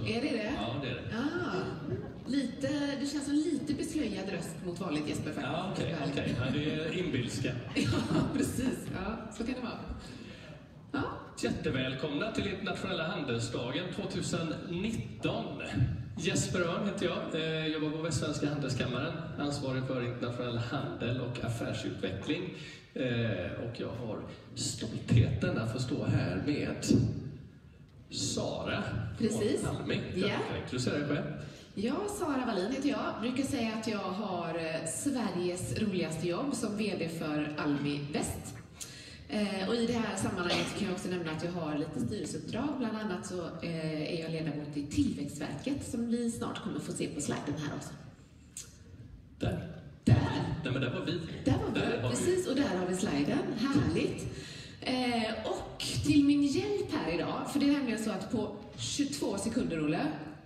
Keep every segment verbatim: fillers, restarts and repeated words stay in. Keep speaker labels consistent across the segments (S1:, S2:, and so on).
S1: Är det det?
S2: Ja, det är det.
S1: Ah, lite, det känns som lite beslöjad röst mot vanligt Jesper faktiskt.
S2: Ja, okej. Okay, okay. Ja, det är inbilska.
S1: Ja, precis. Ja, så kan det vara. Ja.
S2: Jättevälkomna till internationella handelsdagen tjugonitton. Jesper Örn heter jag, eh, jobbar på Västsvenska handelskammaren, ansvarig för internationell handel och affärsutveckling. Eh, och jag har stoltheten att få stå här med Sara.
S1: Precis.
S2: Och Almi.
S1: Ja.
S2: Kan du introducera dig själv?
S1: Ja, Sara Wallin heter jag. Brukar säga att jag har Sveriges roligaste jobb som vd för Almi Väst. Eh, och i det här sammanhanget kan jag också nämna att jag har lite styrelseuppdrag. Bland annat så eh, är jag ledamot i Tillväxtverket som vi snart kommer få se på sliden här också.
S2: Där.
S1: Där.
S2: Nej, men där var vi.
S1: Där var vi,
S2: där var
S1: precis. Vi. Och där har vi sliden. Härligt. Eh, och till min hjälp här idag, för det är nämligen så att på tjugotvå sekunder, Olle,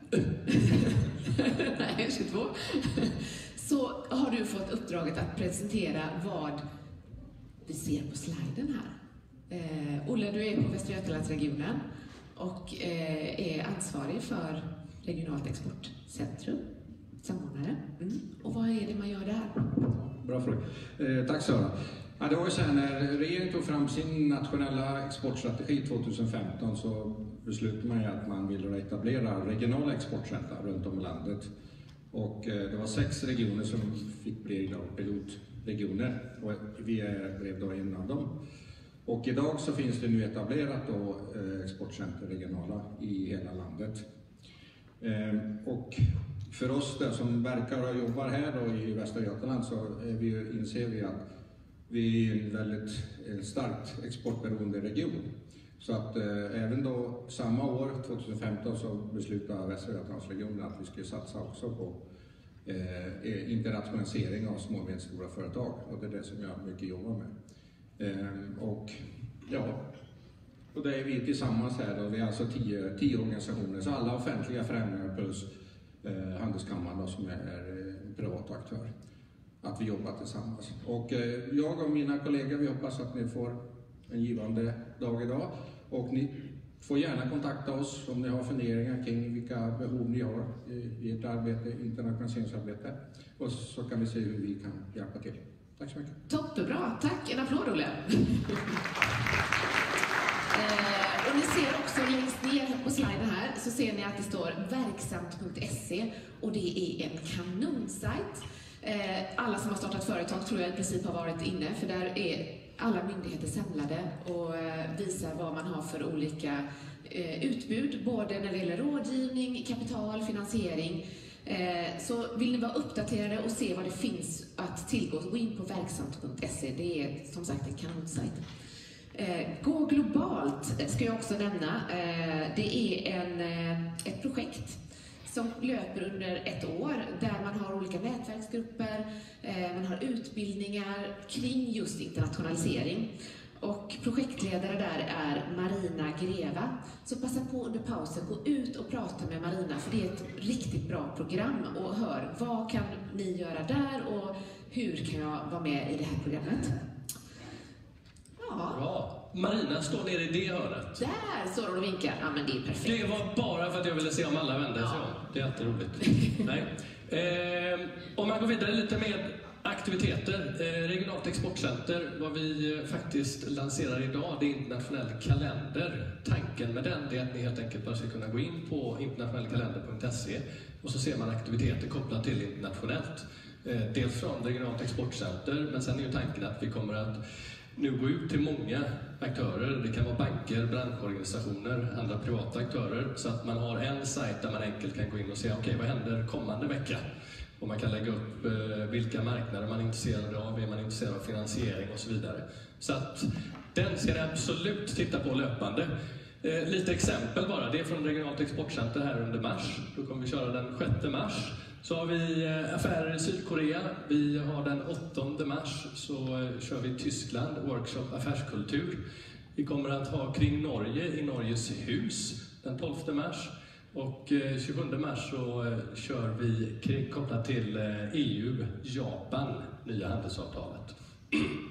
S1: nej, tjugotvå, så har du fått uppdraget att presentera vad vi ser på sliden här. Eh, Olle, du är på Västra Götalandsregionen och eh, är ansvarig för regionalt exportcentrum, samordnare. Mm. Och vad är det man gör där?
S3: Bra fråga. Eh, tack Sara. Ja, det var ju så här, när regeringen tog fram sin nationella exportstrategi tjugohundrafemton så beslutade man ju att man ville etablera regionala exportcentra runt om i landet. Och eh, det var sex regioner som fick bli pilotregioner och vi blev då en av dem. Och idag så finns det nu etablerat då eh, exportcenter regionala i hela landet. Eh, och för oss där som verkar och jobbar här då i Västra Götaland så är vi, inser vi att vi är en väldigt en starkt exportberoende region. Så att eh, även då samma år, tjugohundrafemton, så beslutade Västra Götalandsregionen att vi skulle satsa också på eh, internationalisering av små och medelstora företag. Och det är det som jag mycket jobbar med. Eh, och ja, och det är vi tillsammans här då. Vi är alltså tio, tio organisationer, så alla offentliga främjare plus eh, Handelskammaren då, som är, är en privat aktör. Att vi jobbar tillsammans. Och eh, jag och mina kollegor, vi hoppas att ni får en givande dag idag. Och ni får gärna kontakta oss om ni har funderingar kring vilka behov ni har i, i ert arbete, internationaliseringsarbete. Och så kan vi se hur vi kan hjälpa till. Tack så mycket.
S1: Toppenbra, tack. En applåd, Olle. eh, och ni ser också längst ner på sliden här så ser ni att det står verksamt punkt se och det är en kanonsajt. Alla som har startat företag tror jag i princip har varit inne, för där är alla myndigheter samlade och visar vad man har för olika utbud, både när det gäller rådgivning, kapital, finansiering. Så vill ni vara uppdaterade och se vad det finns att tillgå, gå in på verksamt punkt se. Det är som sagt en kanonsajt. Gå globalt ska jag också nämna. Det är en, ett projekt som löper under ett år där man har olika nätverksgrupper, eh, man har utbildningar kring just internationalisering. Och projektledare där är Marina Greva. Så passa på under pausen, gå ut och prata med Marina, för det är ett riktigt bra program, och hör vad kan ni göra där och hur kan jag vara med i det här programmet. Ja.
S2: Bra. Marina står nere i det hörnet.
S1: Där står hon och vinkar. Ja, men det är perfekt.
S2: Det var bara för att jag ville se om alla vände sig om. Det är alltid roligt. Nej. Eh, om man går vidare lite med aktiviteter. Eh, regionalt exportcenter, vad vi eh, faktiskt lanserar idag, det är internationell kalender. Tanken med den är att ni helt enkelt bara ska kunna gå in på internationell kalender punkt se och så ser man aktiviteter kopplat till internationellt. Eh, dels från regionalt exportcenter, men sen är ju tanken att vi kommer att nu gå ut till många aktörer. Det kan vara banker, branschorganisationer, andra privata aktörer. Så att man har en sajt där man enkelt kan gå in och se okej, okay, vad händer kommande vecka? Och man kan lägga upp eh, vilka marknader man är intresserad av, är man intresserad av finansiering och så vidare. Så att den ska ni absolut titta på löpande. Eh, lite exempel bara, det är från regionalt exportcenter här under mars. Då kommer vi köra den sjätte mars. Så har vi affärer i Sydkorea. Vi har den åttonde mars så kör vi Tyskland, workshop affärskultur. Vi kommer att ha kring Norge i Norges hus den tolfte mars. Och tjugosjunde mars så kör vi kopplat till E U, Japan, nya handelsavtalet.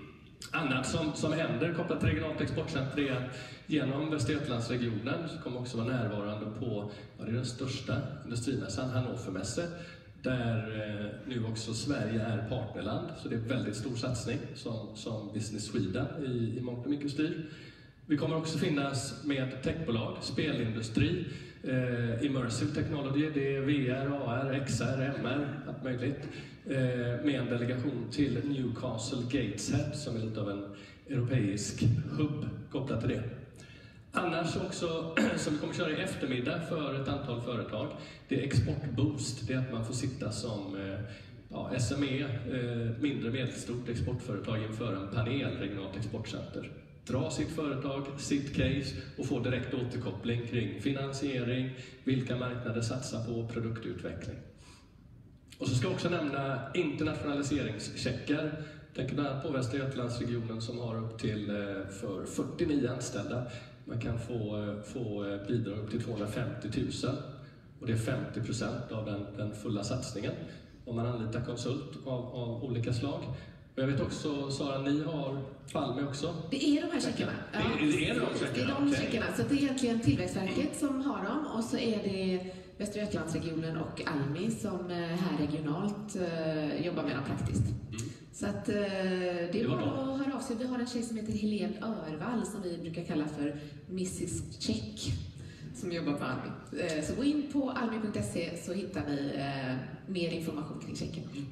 S2: Annat som, som händer kopplat till regionalt exportcenter är att genom Västra Götalandsregionen så kommer också vara närvarande på ja, det är den största industrimässan, Hannovermesse, där eh, nu också Sverige är partnerland. Så det är en väldigt stor satsning som, som Business Sweden i, i mångt och mycket styr. Vi kommer också finnas med techbolag, spelindustri, eh, immersive technology, det är V R, A R, X R, M R, allt möjligt. Eh, med en delegation till Newcastle Gateshead som är lite av en europeisk hubb kopplat till det. Annars också, som vi kommer köra i eftermiddag för ett antal företag, det är exportboost. Det är att man får sitta som eh, ja, S M E, eh, mindre medelstort exportföretag inför en panel, regionalt exportcenter. Dra sitt företag, sitt case och få direkt återkoppling kring finansiering, vilka marknader satsa på, produktutveckling. Och så ska jag också nämna internationaliseringscheckar. Tänker bland annat på Västra Götalandsregionen som har upp till för fyrtionio anställda. Man kan få, få bidrag upp till tvåhundrafemtio tusen och det är femtio procent av den, den fulla satsningen om man anlitar konsult av, av olika slag. Och jag vet också, Sara, ni har Palme också?
S1: Det är de här checkarna.
S2: Ja, det, är, det är de checkarna.
S1: Det är de
S2: okay.
S1: checkarna. Så det är egentligen Tillväxtverket som har dem och så är det Västra Götalandsregionen och Almi som här regionalt uh, jobbar med dem praktiskt. Mm. Så att uh, det är bara att höra av sig. Vi har en tjej som heter Helene Örvall som vi brukar kalla för missus Check som jobbar på Almi. Uh, så gå in på almi punkt se så hittar ni uh, mer information kring checken. Mm.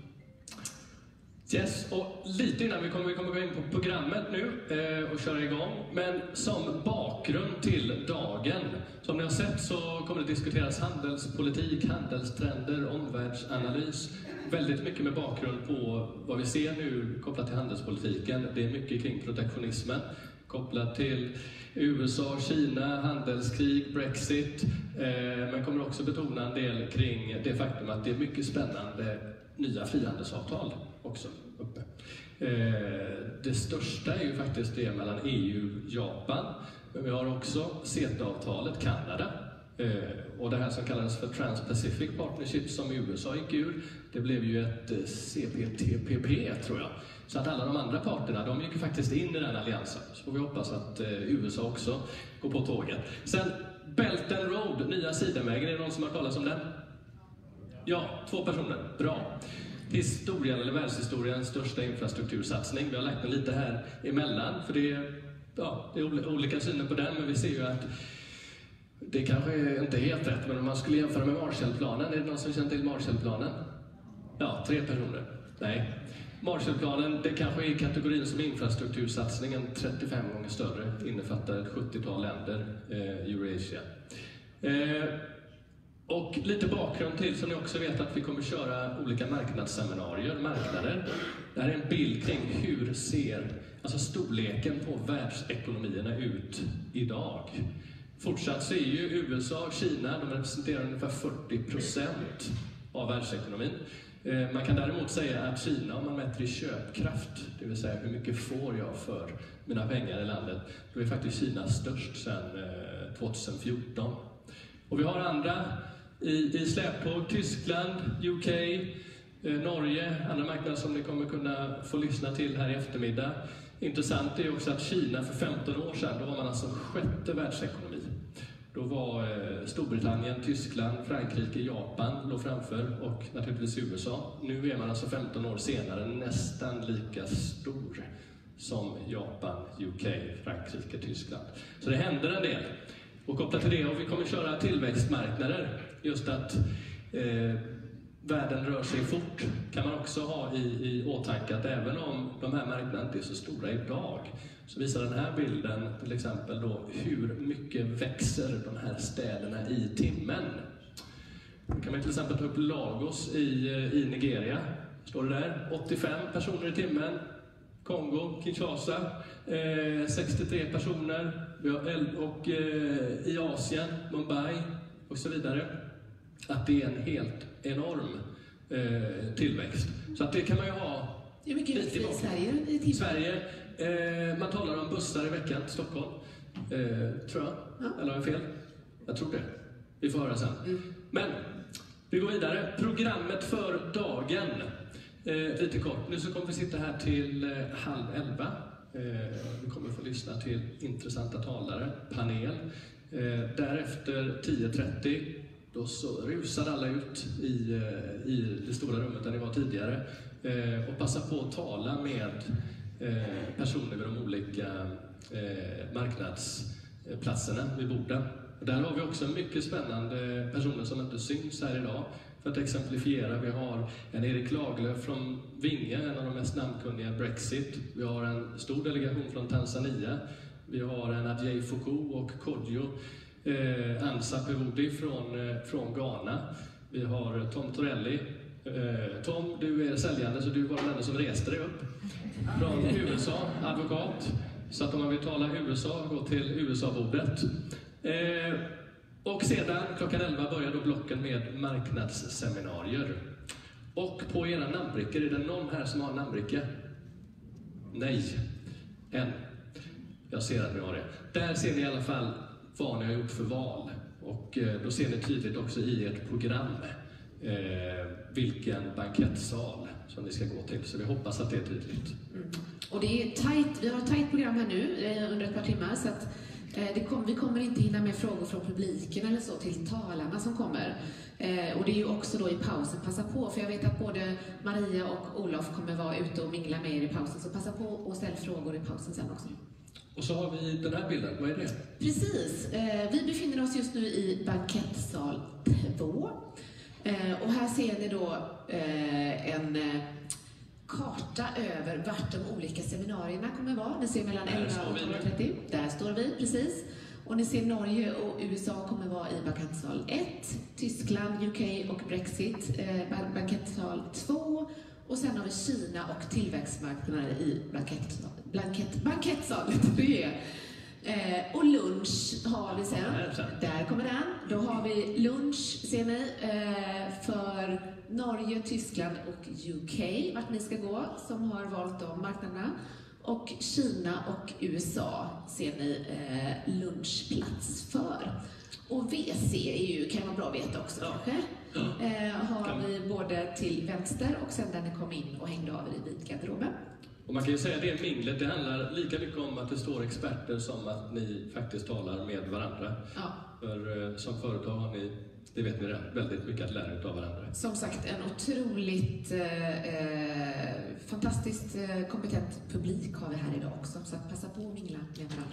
S2: Yes, och lite innan vi kommer, vi kommer gå in på programmet nu eh, och köra igång. Men som bakgrund till dagen, som ni har sett så kommer det diskuteras handelspolitik, handelstrender, omvärldsanalys. Väldigt mycket med bakgrund på vad vi ser nu kopplat till handelspolitiken. Det är mycket kring protektionismen kopplat till U S A, Kina, handelskrig, Brexit. Eh, men kommer också betona en del kring det faktum att det är mycket spännande nya frihandelsavtal också uppe. Eh, det största är ju faktiskt det mellan E U och Japan. Men vi har också CETA-avtalet Kanada. Eh, och det här som kallades för Trans-Pacific Partnership som U S A gick ur. Det blev ju ett C P T P P tror jag. Så att alla de andra parterna, de gick ju faktiskt in i den alliansen. Så får vi hoppas att eh, U S A också går på tåget. Sen Belt and Road, nya sidenvägen. Är det någon som har talat om den? Ja, två personer. Bra. Historien eller världshistoriens största infrastruktursatsning. Vi har lagt den lite här emellan för det är, ja, det är olika syner på den, men vi ser ju att det kanske är inte helt rätt, men om man skulle jämföra med Marshallplanen, är det någon som känner till Marshallplanen? Ja, tre personer. Nej. Marshallplanen, det kanske är kategorin som infrastruktursatsningen trettiofem gånger större, innefattar ett sjuttiotal länder, eh, Eurasia. Eh, Och lite bakgrund till, som ni också vet, att vi kommer köra olika marknadsseminarier, marknader. Det här är en bild kring hur ser alltså storleken på världsekonomierna ut idag. Fortsatt så är ju U S A och Kina, de representerar ungefär fyrtio procent av världsekonomin. Man kan däremot säga att Kina, om man mäter i köpkraft, det vill säga hur mycket får jag för mina pengar i landet, då är faktiskt Kina störst sedan tjugohundrafjorton. Och vi har andra i, i släpptåg, Tyskland, U K, eh, Norge, andra marknader som ni kommer kunna få lyssna till här i eftermiddag. Intressant är också att Kina för femton år sedan, då var man alltså sjätte världsekonomi. Då var eh, Storbritannien, Tyskland, Frankrike, Japan låg framför och naturligtvis U S A. Nu är man alltså femton år senare nästan lika stor som Japan, U K, Frankrike, Tyskland. Så det händer en del. Och kopplat till det, och vi kommer köra tillväxtmarknader, just att eh, världen rör sig fort, kan man också ha i, i åtanke att även om de här marknaderna inte är så stora idag, så visar den här bilden till exempel då hur mycket växer de här städerna i timmen. Då kan man till exempel ta upp Lagos i, i Nigeria, står det där, åttiofem personer i timmen. Kongo, Kinshasa, eh, sextiotre personer, och eh, i Asien, Mumbai och så vidare. Att det är en helt enorm eh, tillväxt. Så att det kan man ju ha.
S1: Hur mycket är det i Sverige? I timmen?
S2: Sverige, eh, man talar om bussar i veckan till Stockholm, eh, tror jag. Ja. Eller har jag fel? Jag tror det. Vi får höra sen. Mm. Men vi går vidare. Programmet för dagen. Eh, lite kort. Nu så kommer vi sitta här till eh, halv elva. Vi kommer få lyssna till intressanta talare, panel. Därefter tio trettio, då så rusar alla ut i, i det stora rummet där ni var tidigare och passar på att tala med personer vid de olika marknadsplatserna vid borden. Där har vi också mycket spännande personer som inte syns här idag. För att exemplifiera, vi har en Erik Lagerlöf från Vinge, en av de mest namnkunniga Brexit. Vi har en stor delegation från Tanzania. Vi har en Adjei Foucault och Kodjo eh, Ansa Pevodi från, eh, från Ghana. Vi har Tom Torelli. Eh, Tom, du är säljande, så du var den enda som reste dig upp. Från U S A, advokat. Så att om man vill tala U S A, gå till U S A-bordet. Eh, och sedan klockan elva börjar då blocken med marknadsseminarier. Och på era namnbrickor, är det någon här som har en namnbricka? Nej. En. Jag ser att ni har det. Där ser ni i alla fall vad ni har gjort för val. Och eh, då ser ni tydligt också i ert program eh, vilken bankettsal som ni ska gå till. Så vi hoppas att det är tydligt.
S1: Mm. Och det är tajt, vi har ett tajt program här nu eh, under ett par timmar. Så att eh, det kom, vi kommer inte hinna med frågor från publiken eller så till talarna som kommer. Eh, och det är ju också då i pausen, passa på. För jag vet att både Maria och Olof kommer vara ute och mingla med er i pausen. Så passa på och ställ frågor i pausen sen också.
S2: Och så har vi den här bilden, vad är det?
S1: Precis, eh, vi befinner oss just nu i bankettsal två. Eh, och här ser ni då eh, en eh, karta över vart de olika seminarierna kommer vara. Ni ser mellan elva och tolv trettio. Där står vi, precis. Och ni ser Norge och U S A kommer vara i bankettsal ett. Tyskland, U K och Brexit, eh, bankettsal två. Och sen har vi Kina och tillväxtmarknader i bankettsal, blankett, bankettsal tre. Eh, och lunch har vi sen. Där kommer den. Då har vi lunch, ser ni, eh, för Norge, Tyskland och U K, vart ni ska gå, som har valt de marknaderna. Och Kina och U S A ser ni eh, lunchplats för. Och V C är ju, kan vara bra att veta också kanske. Ja. Eh, har vi både till vänster och sen där ni kom in och hängde av er i garderoben.
S2: Och man kan ju säga att det minglet, det handlar lika mycket om att det står experter som att ni faktiskt talar med varandra. Ja. För eh, som företag har ni, det vet ni redan, väldigt mycket att lära av varandra.
S1: Som sagt, en otroligt eh, fantastiskt eh, kompetent publik har vi här idag också. Så att passa på att mingla med varandra.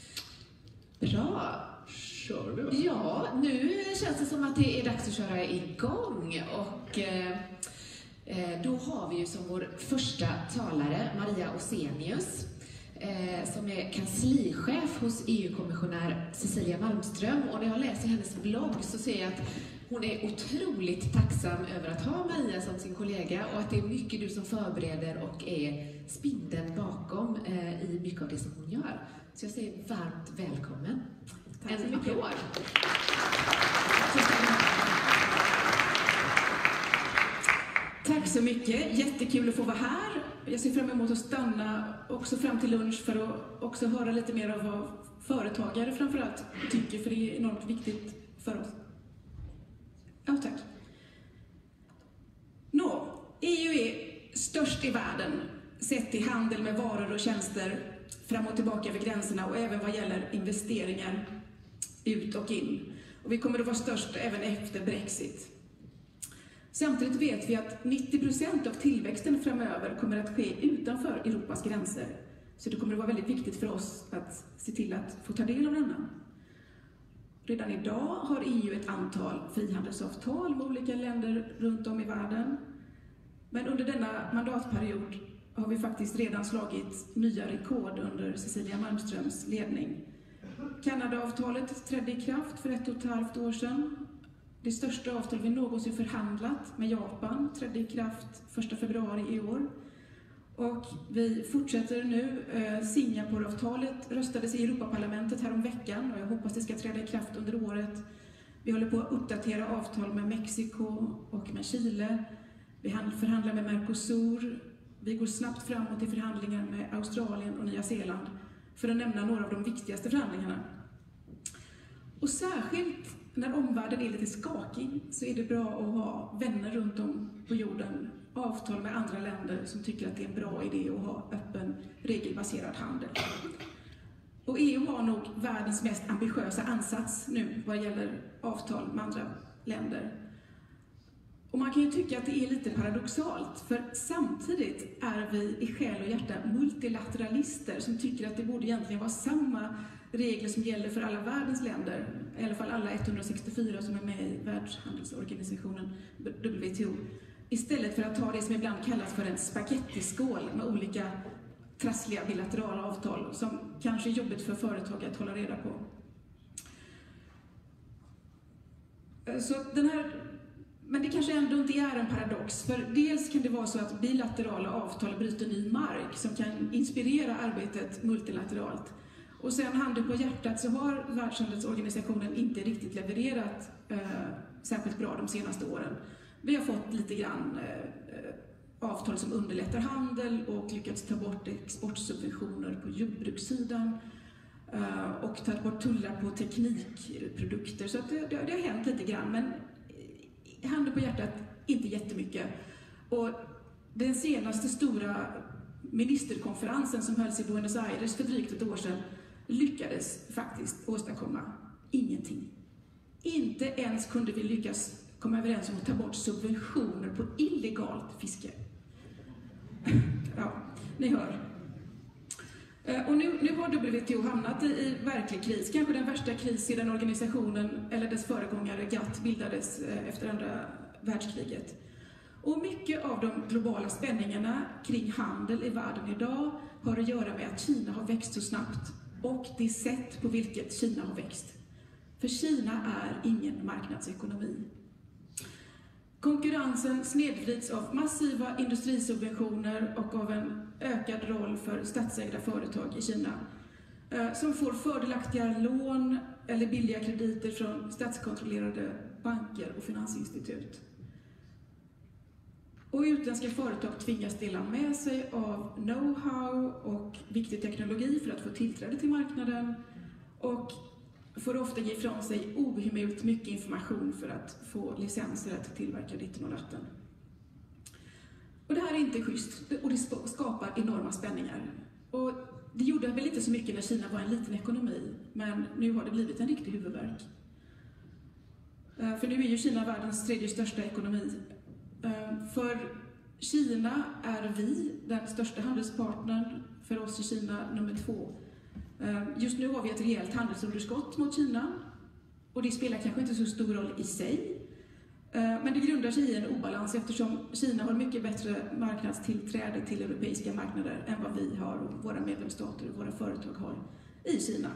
S1: Bra!
S2: Kör vi, va?
S1: Ja, nu känns det som att det är dags att köra igång. Och eh, då har vi ju som vår första talare Maria Osenius, eh, som är kanslichef hos E U-kommissionär Cecilia Malmström. Och när jag läser hennes blogg så ser jag att hon är otroligt tacksam över att ha Maria som sin kollega och att det är mycket du som förbereder och är spindeln bakom eh, i mycket av det som hon gör. Så jag säger varmt välkommen.
S4: Tack så mycket. Tack så mycket. Jättekul att få vara här. Jag ser fram emot att stanna också fram till lunch för att också höra lite mer av vad företagare framförallt tycker, för det är enormt viktigt för oss. Ja, tack. Nå, E U är störst i världen sett i handel med varor och tjänster fram och tillbaka över gränserna och även vad gäller investeringar ut och in. Och vi kommer att vara störst även efter Brexit. Samtidigt vet vi att nittio procent av tillväxten framöver kommer att ske utanför Europas gränser. Så det kommer att vara väldigt viktigt för oss att se till att få ta del av denna. Redan idag har E U ett antal frihandelsavtal med olika länder runt om i världen. Men under denna mandatperiod har vi faktiskt redan slagit nya rekord under Cecilia Malmströms ledning. Kanadaavtalet trädde i kraft för ett och ett halvt år sedan. Det största avtal vi någonsin förhandlat med Japan trädde i kraft första februari i år. Och vi fortsätter nu. Singaporeavtalet röstades i Europaparlamentet här om veckan och jag hoppas det ska träda i kraft under året. Vi håller på att uppdatera avtal med Mexiko och med Chile. Vi förhandlar med Mercosur. Vi går snabbt framåt i förhandlingar med Australien och Nya Zeeland för att nämna några av de viktigaste förhandlingarna. Och särskilt när omvärlden är lite skakig så är det bra att ha vänner runt om på jorden, avtal med andra länder som tycker att det är en bra idé att ha öppen, regelbaserad handel. Och E U har nog världens mest ambitiösa ansats nu vad gäller avtal med andra länder. Och man kan ju tycka att det är lite paradoxalt, för samtidigt är vi i själ och hjärta multilateralister som tycker att det borde egentligen vara samma regler som gäller för alla världens länder, i alla fall alla etthundrasextiofyra som är med i Världshandelsorganisationen W T O, istället för att ta det som ibland kallas för en spagettiskål med olika trassliga bilaterala avtal som kanske är jobbigt för företag att hålla reda på. Så den här, men det kanske ändå inte är en paradox, för dels kan det vara så att bilaterala avtal bryter ny mark som kan inspirera arbetet multilateralt. Och sen, handen på hjärtat, så har Världshandelsorganisationen inte riktigt levererat eh, särskilt bra de senaste åren. Vi har fått lite grann eh, avtal som underlättar handel och lyckats ta bort exportsubventioner på jordbrukssidan eh, och tagit bort tullar på teknikprodukter. Så att det, det, det har hänt lite grann, men handen på hjärtat, inte jättemycket. Och den senaste stora ministerkonferensen som hölls i Buenos Aires för drygt ett år sedan lyckades faktiskt åstadkomma ingenting. Inte ens kunde vi lyckas komma överens om att ta bort subventioner på illegalt fiske. Ja, ni hör. Och nu, nu har W T O hamnat i, i verklig kris, kanske den värsta kris sedan organisationen eller dess föregångare GATT bildades efter andra världskriget. Och mycket av de globala spänningarna kring handel i världen idag har att göra med att Kina har växt så snabbt och det sätt på vilket Kina har växt. För Kina är ingen marknadsekonomi. Konkurrensen snedvrids av massiva industrisubventioner och av en ökad roll för statsägda företag i Kina som får fördelaktiga lån eller billiga krediter från statskontrollerade banker och finansinstitut. Och utländska företag tvingas dela med sig av know-how och viktig teknologi för att få tillträde till marknaden och får ofta ge ifrån sig ohemult mycket information för att få licenser att tillverka ditten och datten. Och det här är inte schysst och det skapar enorma spänningar. Och det gjorde väl inte så mycket när Kina var en liten ekonomi, men nu har det blivit en riktig huvudvärk. För nu är ju Kina världens tredje största ekonomi. För Kina är vi den största handelspartnern, för oss i Kina nummer två. Just nu har vi ett rejält handelsunderskott mot Kina och det spelar kanske inte så stor roll i sig. Men det grundar sig i en obalans eftersom Kina har mycket bättre marknadstillträde till europeiska marknader än vad vi har och våra medlemsstater och våra företag har i Kina.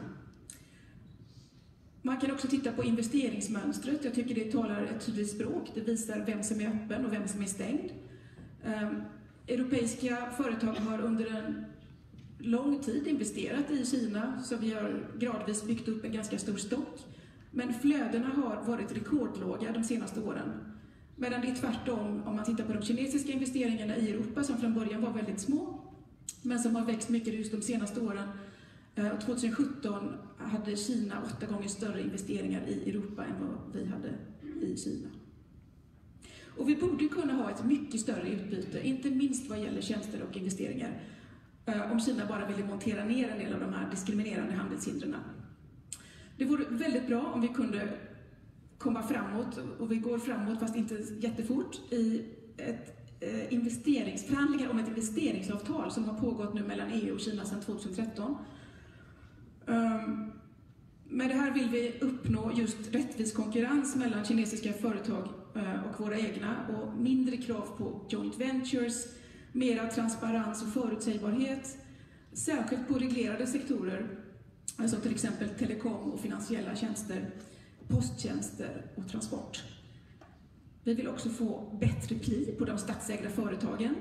S4: Man kan också titta på investeringsmönstret. Jag tycker det talar ett tydligt språk. Det visar vem som är öppen och vem som är stängd. Europeiska företag har under en lång tid investerat i Kina, så vi har gradvis byggt upp en ganska stor stock. Men flödena har varit rekordlåga de senaste åren. Medan det är tvärtom om man tittar på de kinesiska investeringarna i Europa som från början var väldigt små, men som har växt mycket just de senaste åren. tjugohundrasjutton hade Kina åtta gånger större investeringar i Europa än vad vi hade i Kina. Och vi borde kunna ha ett mycket större utbyte, inte minst vad gäller tjänster och investeringar, om Kina bara ville montera ner en del av de här diskriminerande handelshindren. Det vore väldigt bra om vi kunde komma framåt, och vi går framåt fast inte jättefort, i ett eh, investeringsförhandlingar om ett investeringsavtal som har pågått nu mellan E U och Kina sedan tjugohundratretton. Um, med det här vill vi uppnå just rättvis konkurrens mellan kinesiska företag uh, och våra egna, och mindre krav på joint ventures, mera transparens och förutsägbarhet, särskilt på reglerade sektorer, alltså till exempel telekom och finansiella tjänster, posttjänster och transport. Vi vill också få bättre pli på de statsägda företagen.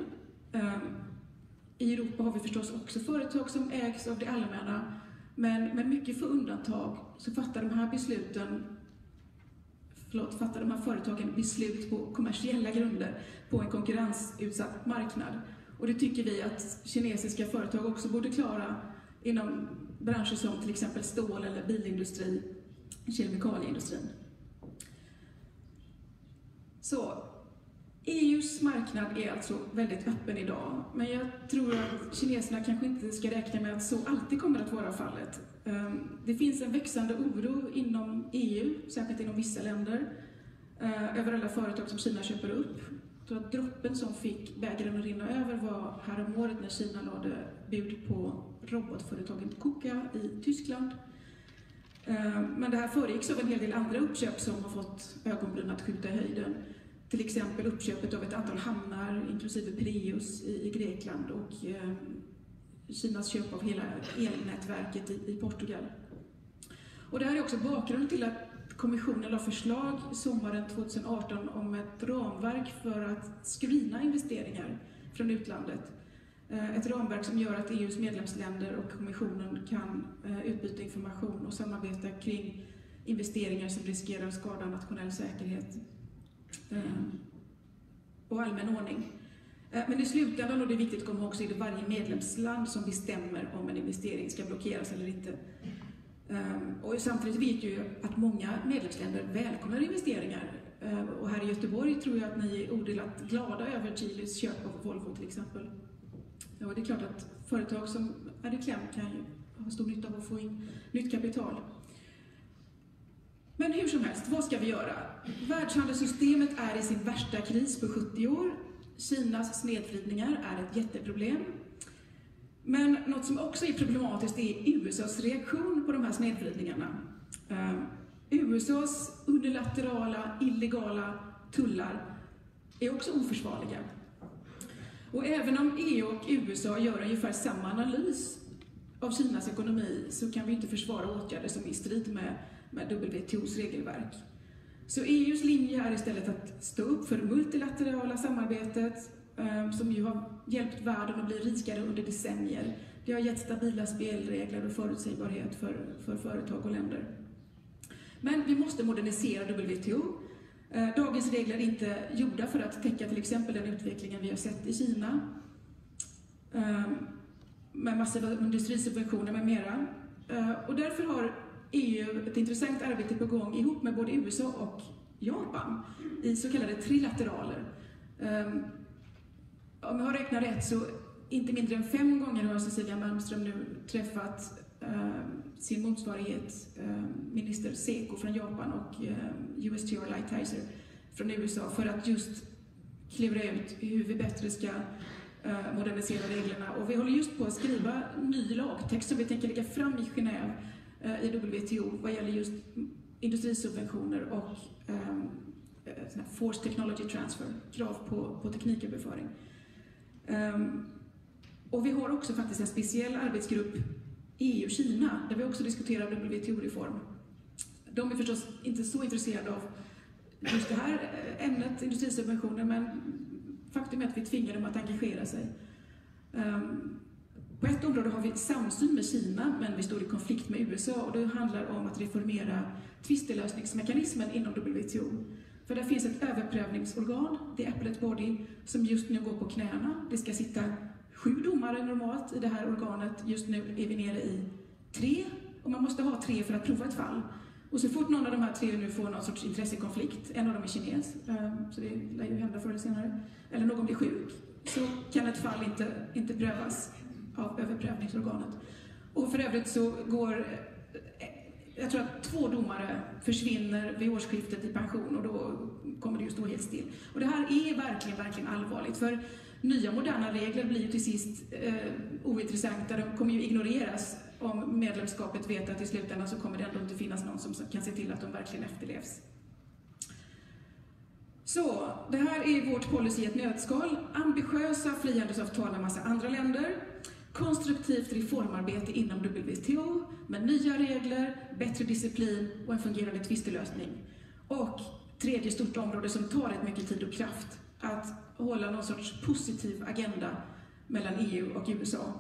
S4: I Europa har vi förstås också företag som ägs av det allmänna, men med mycket få undantag så fattar de här besluten, förlåt, fattar de här företagen beslut på kommersiella grunder på en konkurrensutsatt marknad. Och det tycker vi att kinesiska företag också borde klara inom branscher som till exempel stål eller bilindustri, kemikalieindustrin. Så E U:s marknad är alltså väldigt öppen idag, men jag tror att kineserna kanske inte ska räkna med att så alltid kommer att vara fallet. Det finns en växande oro inom E U, särskilt inom vissa länder, över alla företag som Kina köper upp. Jag tror att droppen som fick bägaren att rinna över var häromåret när Kina lade bud på robotföretaget KUKA i Tyskland. Men det här föregicks av en hel del andra uppköp som har fått ögonbryn att skjuta i höjden. Till exempel uppköpet av ett antal hamnar, inklusive Pireus i Grekland, och eh, Kinas köp av hela elnätverket i, i Portugal. Och det här är också bakgrunden till att kommissionen la förslag sommaren tjugoarton om ett ramverk för att screena investeringar från utlandet. Eh, ett ramverk som gör att E U:s medlemsländer och kommissionen kan eh, utbyta information och samarbeta kring investeringar som riskerar att skada nationell säkerhet och allmän ordning. Men i slutändan, och det är viktigt att komma ihåg, så är det varje medlemsland som bestämmer om en investering ska blockeras eller inte. Och samtidigt vet ju att många medlemsländer välkomnar investeringar. Och här i Göteborg tror jag att ni är odelat glada över Chiles köp av Volvo till exempel. Ja, det är klart att företag som är i kläm kan ju ha stor nytta av att få in nytt kapital. Men hur som helst, vad ska vi göra? Världshandelssystemet är i sin värsta kris på sjuttio år. Kinas snedvridningar är ett jätteproblem. Men något som också är problematiskt är U S A:s reaktion på de här snedvridningarna. Uh, U S A:s unilaterala, illegala tullar är också oförsvarliga. Och även om E U och U S A gör ungefär samma analys av Kinas ekonomi, så kan vi inte försvara åtgärder som är i strid med med W T O:s regelverk. Så E U:s linje är istället att stå upp för det multilaterala samarbetet eh, som ju har hjälpt världen att bli rikare under decennier. Det har gett stabila spelregler och förutsägbarhet för, för företag och länder. Men vi måste modernisera W T O. Eh, dagens regler är inte gjorda för att täcka till exempel den utvecklingen vi har sett i Kina eh, med massiva industrisubventioner med mera. Eh, och därför har E U ett intressant arbete på gång ihop med både U S A och Japan i så kallade trilateraler. Um, om jag har räknat rätt så inte mindre än fem gånger har Cecilia Malmström nu träffat um, sin motsvarighet, um, minister Seko från Japan och um, U S T R Lighthizer från U S A, för att just klura ut hur vi bättre ska uh, modernisera reglerna. Och vi håller just på att skriva ny lagtext som vi tänker lägga fram i Genève i W T O vad gäller just industrisubventioner och um, forced technology transfer, krav på, på tekniköverföring. Um, och vi har också faktiskt en speciell arbetsgrupp E U-Kina där vi också diskuterar W T O-reform. De är förstås inte så intresserade av just det här ämnet, industrisubventioner, men faktum är att vi tvingar dem att engagera sig. Um, På ett område har vi samsyn med Kina, men vi står i konflikt med U S A, och det handlar om att reformera tvistelösningsmekanismen inom W T O. För där finns ett överprövningsorgan, det är Appellate Body, som just nu går på knäna. Det ska sitta sju domare normalt i det här organet. Just nu är vi nere i tre, och man måste ha tre för att prova ett fall. Och så fort någon av de här tre nu får någon sorts intressekonflikt, en av dem är kines, så det lär ju hända förr eller senare, eller någon blir sjuk, så kan ett fall inte, inte prövas av överprövningsorganet. Och för övrigt så går, jag tror att två domare försvinner vid årsskiftet i pension, och då kommer det ju stå helt still. Och det här är verkligen, verkligen allvarligt, för nya moderna regler blir ju till sist eh, ointressanta. De kommer ju ignoreras om medlemskapet vet att i slutändan så kommer det ändå inte finnas någon som kan se till att de verkligen efterlevs. Så, det här är vårt policy i ett nötskal. Ambitiösa frihandelsavtal med massa andra länder. Konstruktivt reformarbete inom W T O med nya regler, bättre disciplin och en fungerande tvistelösning. Och tredje stort område som tar rätt mycket tid och kraft, att hålla någon sorts positiv agenda mellan E U och U S A.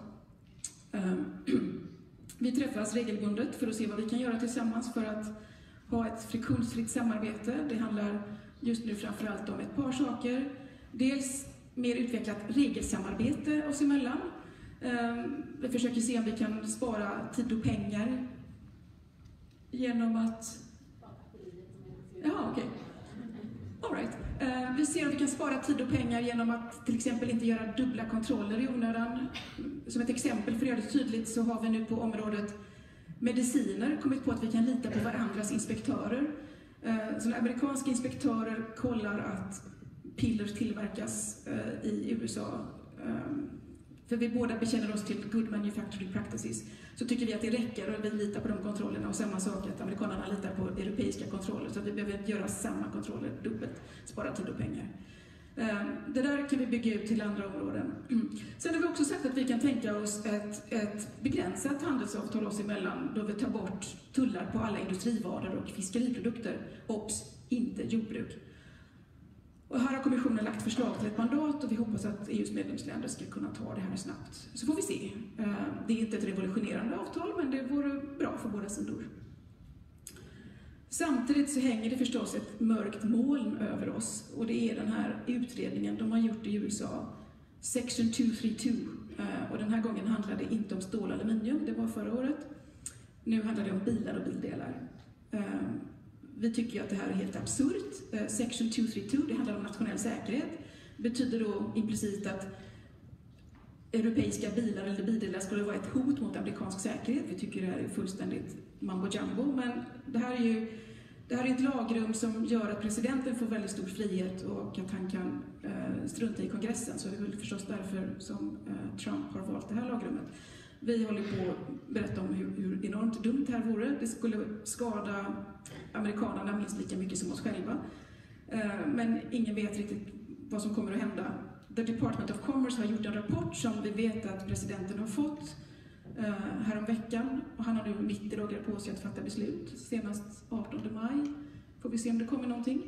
S4: Vi träffas regelbundet för att se vad vi kan göra tillsammans för att ha ett friktionsfritt samarbete. Det handlar just nu framförallt om ett par saker. Dels mer utvecklat regelsamarbete oss emellan. Vi försöker se om vi kan spara tid och pengar genom att... Ja, okej. Okay. All right. Vi ser att vi kan spara tid och pengar genom att till exempel inte göra dubbla kontroller i onödan. Som ett exempel, för att göra det tydligt, så har vi nu på området mediciner kommit på att vi kan lita på varandras inspektörer. Så amerikanska inspektörer kollar att piller tillverkas i U S A, för vi båda bekänner oss till good manufacturing practices, så tycker vi att det räcker och vi litar på de kontrollerna, och samma sak att amerikanerna litar på europeiska kontroller, så att vi behöver inte göra samma kontroller dubbelt, spara tid och pengar. Det där kan vi bygga ut till andra områden. Sen har vi också sagt att vi kan tänka oss ett, ett begränsat handelsavtal oss emellan, då vi tar bort tullar på alla industrivaror och fiskeriprodukter. Obs, inte jordbruk. Och här har kommissionen lagt förslag till ett mandat och vi hoppas att E U:s medlemsländer ska kunna ta det här snabbt. Så får vi se. Det är inte ett revolutionerande avtal, men det vore bra för båda sidor. Samtidigt så hänger det förstås ett mörkt moln över oss, och det är den här utredningen de har gjort i U S A, Section tvåhundratrettiotvå, och den här gången handlar det inte om stål och aluminium, det var förra året. Nu handlar det om bilar och bildelar. Vi tycker ju att det här är helt absurt. Section tvåhundratrettiotvå, det handlar om nationell säkerhet. Det betyder då implicit att europeiska bilar eller bildelar skulle vara ett hot mot amerikansk säkerhet. Vi tycker det här är fullständigt mambo jumbo, men det här är ju det här är ett lagrum som gör att presidenten får väldigt stor frihet och att han kan eh, strunta i kongressen. Så det är väl förstås därför som eh, Trump har valt det här lagrummet. Vi håller på att berätta om hur, hur enormt dumt det här vore. Det skulle skada amerikanerna minst lika mycket som oss själva. Eh, men ingen vet riktigt vad som kommer att hända. The Department of Commerce har gjort en rapport som vi vet att presidenten har fått uh, häromveckan. Och han har nu nittio dagar på sig att fatta beslut. Senast artonde maj. Får vi se om det kommer någonting.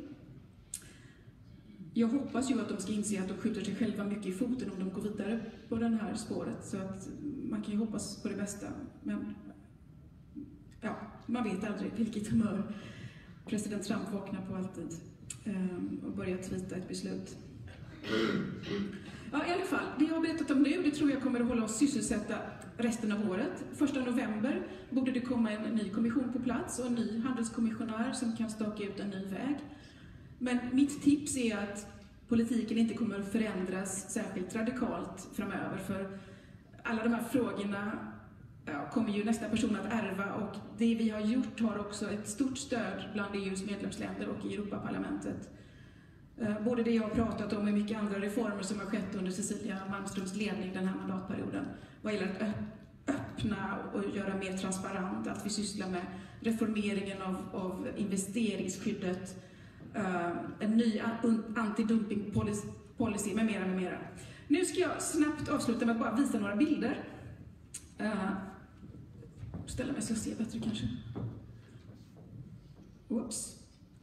S4: Jag hoppas ju att de ska inse att de skjuter sig själva mycket i foten om de går vidare på det här spåret. Så att man kan ju hoppas på det bästa. Men ja, man vet aldrig vilket humör president Trump vaknar på alltid. Um, och börjar tweeta ett beslut. Ja, i alla fall, det jag har berättat om nu, det tror jag kommer att hålla oss sysselsatta resten av året. Första november borde det komma en ny kommission på plats och en ny handelskommissionär som kan staka ut en ny väg. Men mitt tips är att politiken inte kommer att förändras särskilt radikalt framöver, för alla de här frågorna ja, kommer ju nästa person att ärva, och det vi har gjort har också ett stort stöd bland E U:s medlemsländer och i Europaparlamentet. Både det jag har pratat om och mycket andra reformer som har skett under Cecilia Malmströms ledning den här mandatperioden. Vad gäller att öppna och göra mer transparent, att vi sysslar med reformeringen av, av investeringsskyddet, en ny antidumping policy med mera med mera. Nu ska jag snabbt avsluta med att bara visa några bilder. Ställa mig så jag ser bättre kanske. Oops.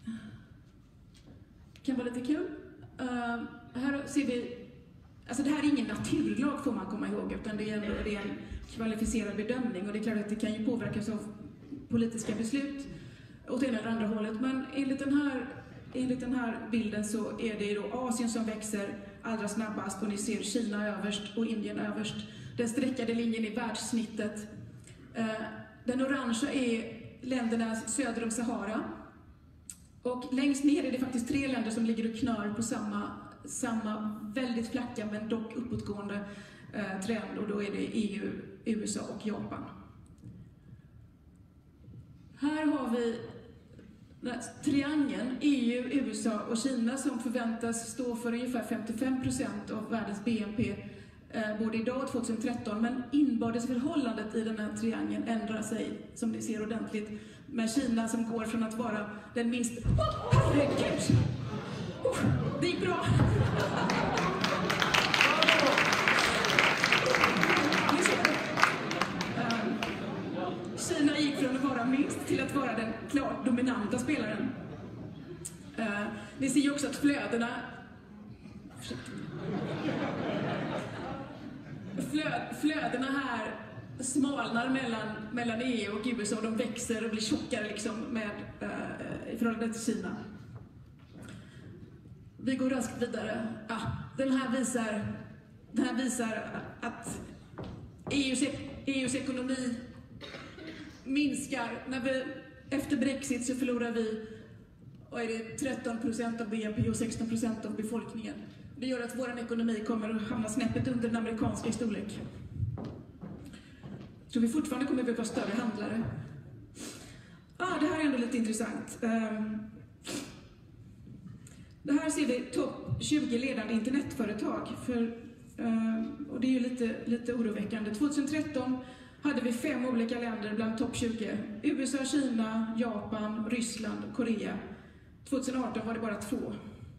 S4: Kan vara lite kul. Uh, här ser vi, alltså det här är ingen naturlag får man komma ihåg, utan det är en, det är en kvalificerad bedömning, och det är klart att det kan ju påverkas av politiska beslut åt ena eller andra hållet, men enligt den här, enligt den här bilden så är det då Asien som växer allra snabbast, och ni ser Kina överst och Indien överst. Den streckade linjen är världssnittet. Uh, den orangea är länderna söder om Sahara. Och längst ner är det faktiskt tre länder som ligger och knör på samma, samma väldigt flacka men dock uppåtgående eh, trend, och då är det E U, U S A och Japan. Här har vi triangeln E U, U S A och Kina som förväntas stå för ungefär femtiofem procent av världens B N P eh, både idag och tjugohundratretton, men inbördesförhållandet i den här triangeln ändrar sig som ni ser ordentligt, med Kina som går från att vara den minst... Oh, herregud! Oh, det gick bra! Ni ser det. Um, Kina gick från att vara minst till att vara den klart dominanta spelaren. Uh, ni ser ju också att flödena... Flöd, flödena här smalnar mellan, mellan E U och U S A, och de växer och blir tjockare liksom med, uh, i förhållande till Kina. Vi går raskt vidare. Ah, den, här visar, den här visar att E U:s, E U:s ekonomi minskar. När vi, efter Brexit så förlorar vi och är det tretton procent av B N P och sexton procent av befolkningen. Det gör att vår ekonomi kommer att hamna snäppet under den amerikanska i storlek. Så vi fortfarande kommer att vara större handlare. Ah, det här är ändå lite intressant. Um, det här ser vi topp tjugo ledande internetföretag. För, um, och det är ju lite, lite oroväckande. tjugohundratretton hade vi fem olika länder bland topp tjugo. U S A, Kina, Japan, Ryssland och Korea. tjugoarton var det bara två.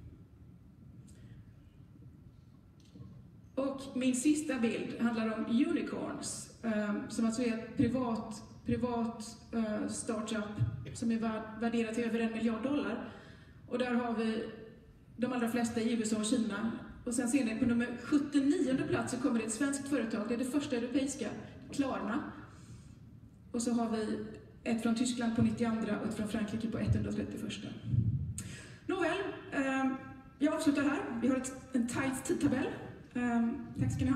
S4: Och min sista bild handlar om unicorns, um, som alltså är ett privat, privat uh, startup som är värderat till över en miljard dollar. Och där har vi de allra flesta i U S A och Kina. Och sen ser ni på nummer sjuttionionde plats så kommer det ett svenskt företag. Det är det första europeiska, Klarna. Och så har vi ett från Tyskland på nittioandra och ett från Frankrike på etthundratrettioförsta. Nåväl, um, jag avslutar här. Vi har ett, en tight tidtabell. Um, tack ska ni ha.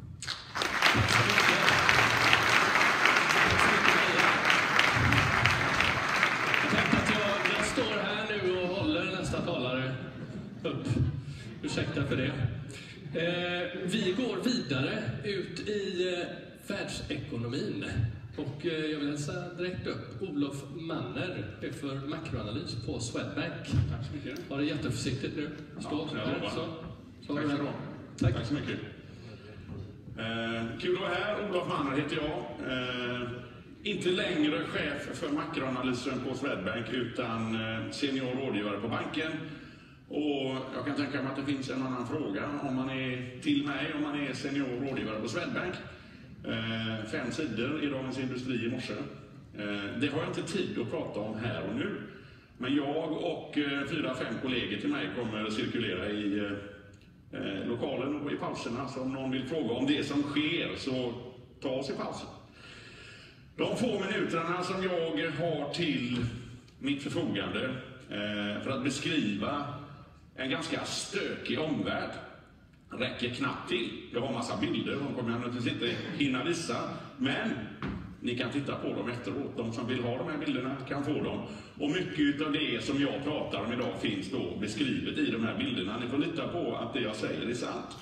S2: Jag tänkte att jag, jag står här nu och håller nästa talare upp. Ursäkta för det. Eh, vi går vidare ut i eh, världsekonomin. Och eh, jag vill hälsa direkt upp Olof Manner, chef för makroanalys på Swedbank.
S5: Tack så mycket.
S2: Var det jätteförsiktigt nu? Stå
S5: ja,
S2: här. Så. Så
S5: Tack så mycket.
S2: Tack.
S5: Tack så mycket. Eh, kul att vara här. Olof Manner heter jag. Eh, inte längre chef för makroanalysen på Swedbank utan eh, senior rådgivare på banken. Och jag kan tänka mig att det finns en annan fråga om man är till mig, om man är senior rådgivare på Swedbank. Eh, fem sidor i Dagens Industri i morse. Eh, det har jag inte tid att prata om här och nu. Men jag och eh, fyra, fem kollegor till mig kommer att cirkulera i eh, lokalen och i pauserna. Så om någon vill fråga om det som sker så ta oss i pausen. De få minuterna som jag har till mitt förfogande eh, för att beskriva en ganska stökig omvärld räcker knappt till. Jag har massa bilder, de kommer jag naturligtvis inte hinna visa, men ni kan titta på dem efteråt. De som vill ha de här bilderna kan få dem. Och mycket av det som jag pratar om idag finns då beskrivet i de här bilderna. Ni får lita på att det jag säger är sant.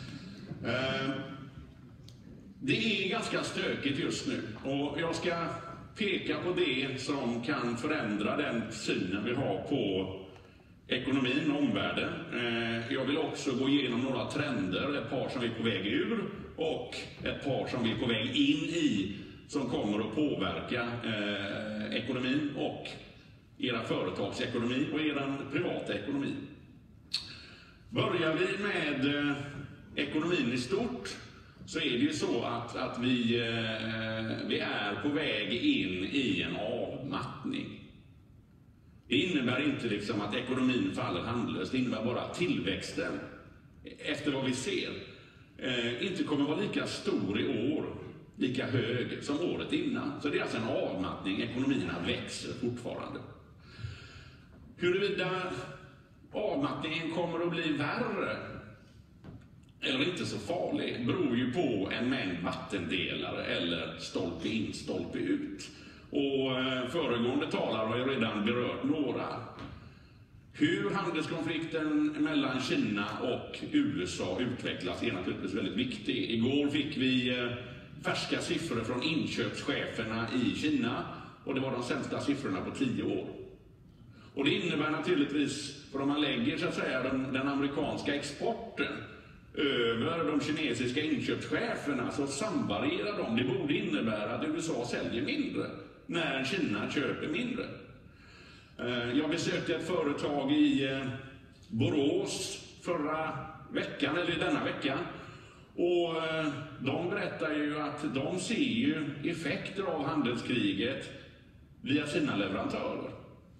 S5: Eh, det är ganska stökigt just nu. Och jag ska peka på det som kan förändra den synen vi har på ekonomin och omvärlden. Eh, jag vill också gå igenom några trender, ett par som vi är på väg ur och ett par som vi är på väg in i, som kommer att påverka eh, ekonomin och era företagsekonomi och er privata ekonomi. Börjar vi med eh, ekonomin i stort så är det ju så att, att vi, eh, vi är på väg in i en avmattning. Det innebär inte liksom att ekonomin faller handlöst, det innebär bara att tillväxten, efter vad vi ser, eh, inte kommer vara lika stor i år, lika hög som året innan. Så det är alltså en avmattning, ekonomierna växer fortfarande. Huruvida avmattningen kommer att bli värre eller inte så farlig beror ju på en mängd vattendelare eller stolpe in, stolpe ut. Och föregående talare har ju redan berört några. Hur handelskonflikten mellan Kina och U S A utvecklas är naturligtvis väldigt viktigt. Igår fick vi färska siffror från inköpscheferna i Kina och det var de sämsta siffrorna på tio år. Och det innebär naturligtvis, för om man lägger så att säga den, den amerikanska exporten över de kinesiska inköpscheferna så samvarierar de. Det borde innebära att U S A säljer mindre när Kina köper mindre. Jag besökte ett företag i Borås förra veckan, eller denna vecka. Och de berättar ju att de ser ju effekter av handelskriget via sina leverantörer.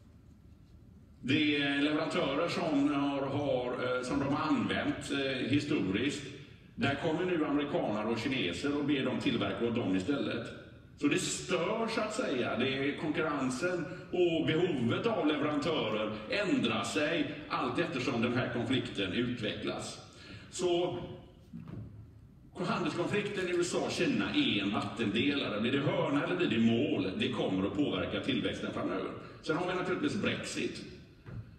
S5: Det är leverantörer som, har, har, som de har använt eh, historiskt. Där kommer nu amerikaner och kineser och ber dem tillverka åt dem istället. Så det stör så att säga. Det är konkurrensen och behovet av leverantörer ändrar sig allt eftersom den här konflikten utvecklas. Så handelskonflikten i U S A och Kina är en vattendelare. Blir det hörna eller blir det mål? Det kommer att påverka tillväxten framöver. Sen har vi naturligtvis Brexit.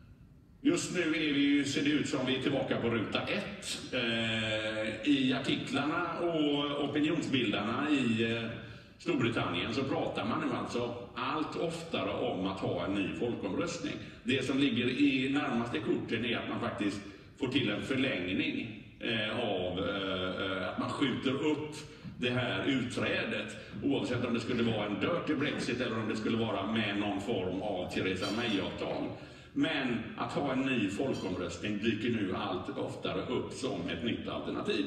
S5: Just nu är vi, ser det ut som vi är tillbaka på ruta ett. Eh, I artiklarna och opinionsbildarna i eh, Storbritannien så pratar man nu alltså allt oftare om att ha en ny folkomröstning. Det som ligger i närmaste korten är att man faktiskt får till en förlängning eh, av eh, att man skjuter upp det här utträdet, oavsett om det skulle vara en dirty Brexit eller om det skulle vara med någon form av Theresa May-avtal. Men att ha en ny folkomröstning dyker nu allt oftare upp som ett nytt alternativ.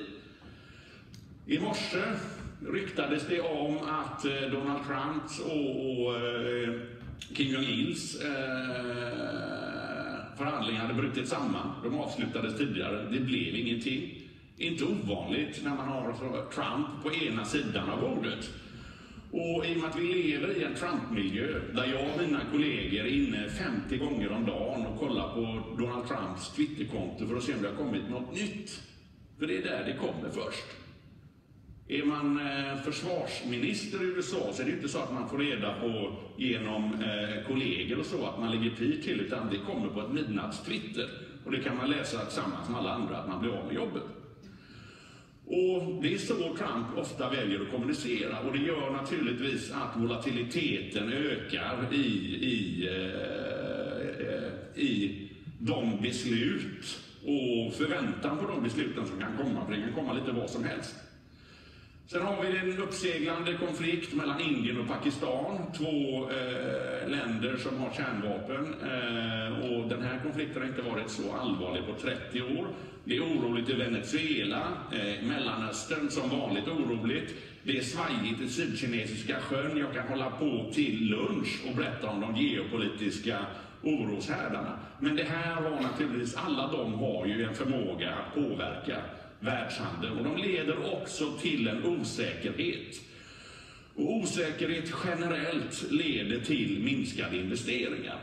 S5: I morse ryktades det om att Donald Trumps och, och eh, Kim Jong-Ils eh, förhandlingar hade brutit samman. De avslutades tidigare. Det blev ingenting. Inte ovanligt när man har Trump på ena sidan av bordet. Och i och med att vi lever i en Trump-miljö där jag och mina kollegor är inne femtio gånger om dagen och kollar på Donald Trumps Twitterkonto för att se om det har kommit något nytt. För det är där det kommer först. Är man eh, försvarsminister i U S A så är det inte så att man får reda på genom eh, kollegor och så att man ligger pyrt till, utan det kommer på ett midnattstwitter. Och det kan man läsa tillsammans med alla andra att man blir av med jobbet. Och det är så Trump ofta väljer att kommunicera, och det gör naturligtvis att volatiliteten ökar i, i, eh, i de beslut och förväntan på de besluten som kan komma, för det kan komma lite vad som helst. Sen har vi en uppseglande konflikt mellan Indien och Pakistan, två eh, länder som har kärnvapen, eh, och den här konflikten har inte varit så allvarlig på trettio år. Det är oroligt i Venezuela, eh, Mellanöstern som vanligt oroligt. Det är svajigt i Sydkinesiska sjön. Jag kan hålla på till lunch och berätta om de geopolitiska oroshärdarna. Men det här har naturligtvis, alla de har ju en förmåga att påverka världshandeln, och de leder också till en osäkerhet. Och osäkerhet generellt leder till minskade investeringar.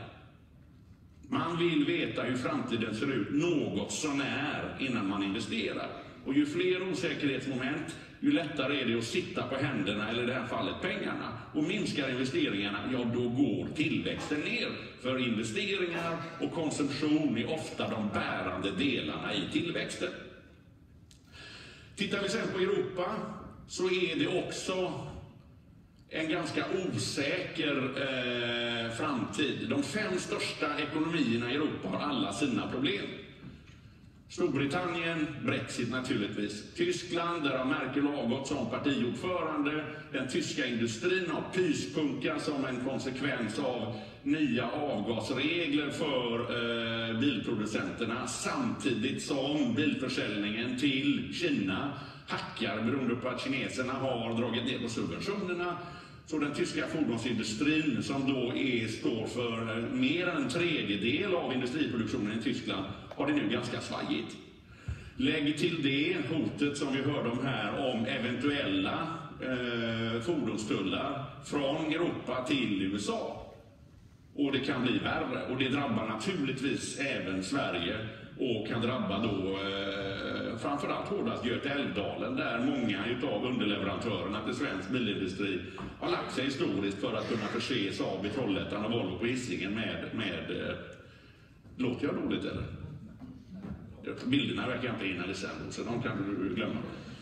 S5: Man vill veta hur framtiden ser ut något så när innan man investerar. Och ju fler osäkerhetsmoment, ju lättare är det att sitta på händerna, eller i det här fallet pengarna. Och minskar investeringarna, ja då går tillväxten ner. För investeringar och konsumtion är ofta de bärande delarna i tillväxten. Tittar vi sen på Europa så är det också en ganska osäker eh, framtid. De fem största ekonomierna i Europa har alla sina problem. Storbritannien, Brexit naturligtvis. Tyskland, där har Merkel avgått som partiordförande. Den tyska industrin har pyspunka som en konsekvens av nya avgasregler för eh, bilproducenterna, samtidigt som bilförsäljningen till Kina hackar beroende på att kineserna har dragit ner på subventionerna. Så den tyska fordonsindustrin, som då är, står för eh, mer än en tredjedel av industriproduktionen i Tyskland, har det nu ganska svajigt. Lägg till det hotet som vi hörde om här om eventuella eh, fordonstullar från Europa till U S A. Och det kan bli värre, och det drabbar naturligtvis även Sverige och kan drabba då eh, framförallt hårdast Götaälvdalen, där många utav underleverantörerna till svensk bilindustri har lagt sig historiskt för att kunna förse Saab i Trollhättan och Volvo på Hisingen med, med eh, låter jag dåligt eller? Bilderna verkar inte innan det sen, så de kan du glömma.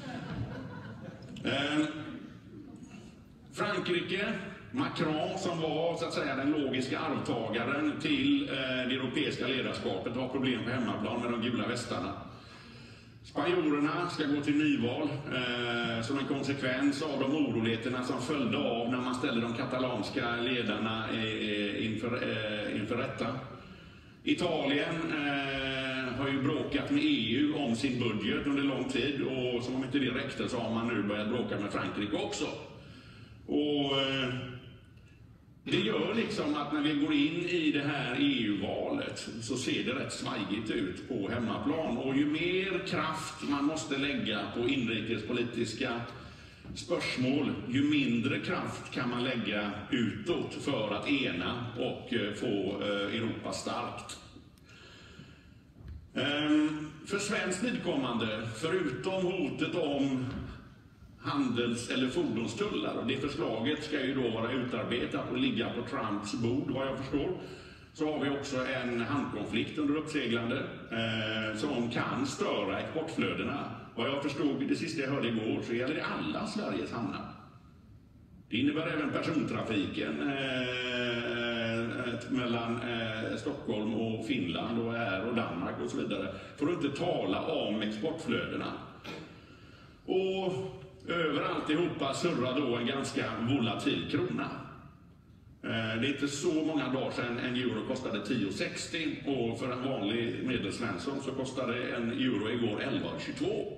S5: Eh, Frankrike, Macron, som var så att säga den logiska arvtagaren till eh, det europeiska ledarskapet, har problem på hemmaplan med de gula västarna. Spanjorerna ska gå till nyval eh, som en konsekvens av de oroligheterna som följde av när man ställde de katalanska ledarna eh, inför, eh, inför rätta. Italien eh, har ju bråkat med E U om sin budget under lång tid, och som om inte det räckte så har man nu börjat bråka med Frankrike också. Och eh, det gör liksom att när vi går in i det här E U-valet så ser det rätt svajigt ut på hemmaplan. Och ju mer kraft man måste lägga på inrikespolitiska spörsmål, ju mindre kraft kan man lägga utåt för att ena och få Europa starkt. För svenskt vidkommande, förutom hotet om handels- eller fordonstullar, och det förslaget ska ju då vara utarbetat och ligga på Trumps bord vad jag förstår, så har vi också en hamnkonflikt under uppseglande eh, som kan störa exportflödena. Vad jag förstod, det sista jag hörde igår, så gäller det alla Sveriges hamnar. Det innebär även persontrafiken eh, mellan eh, Stockholm och Finland och är och Danmark och så vidare. För att inte tala om exportflödena. Och över alltihopa surrar då en ganska volatil krona. Det är inte så många dagar sedan en euro kostade tio sextio och för en vanlig medelsvensson så kostade en euro igår elva tjugotvå.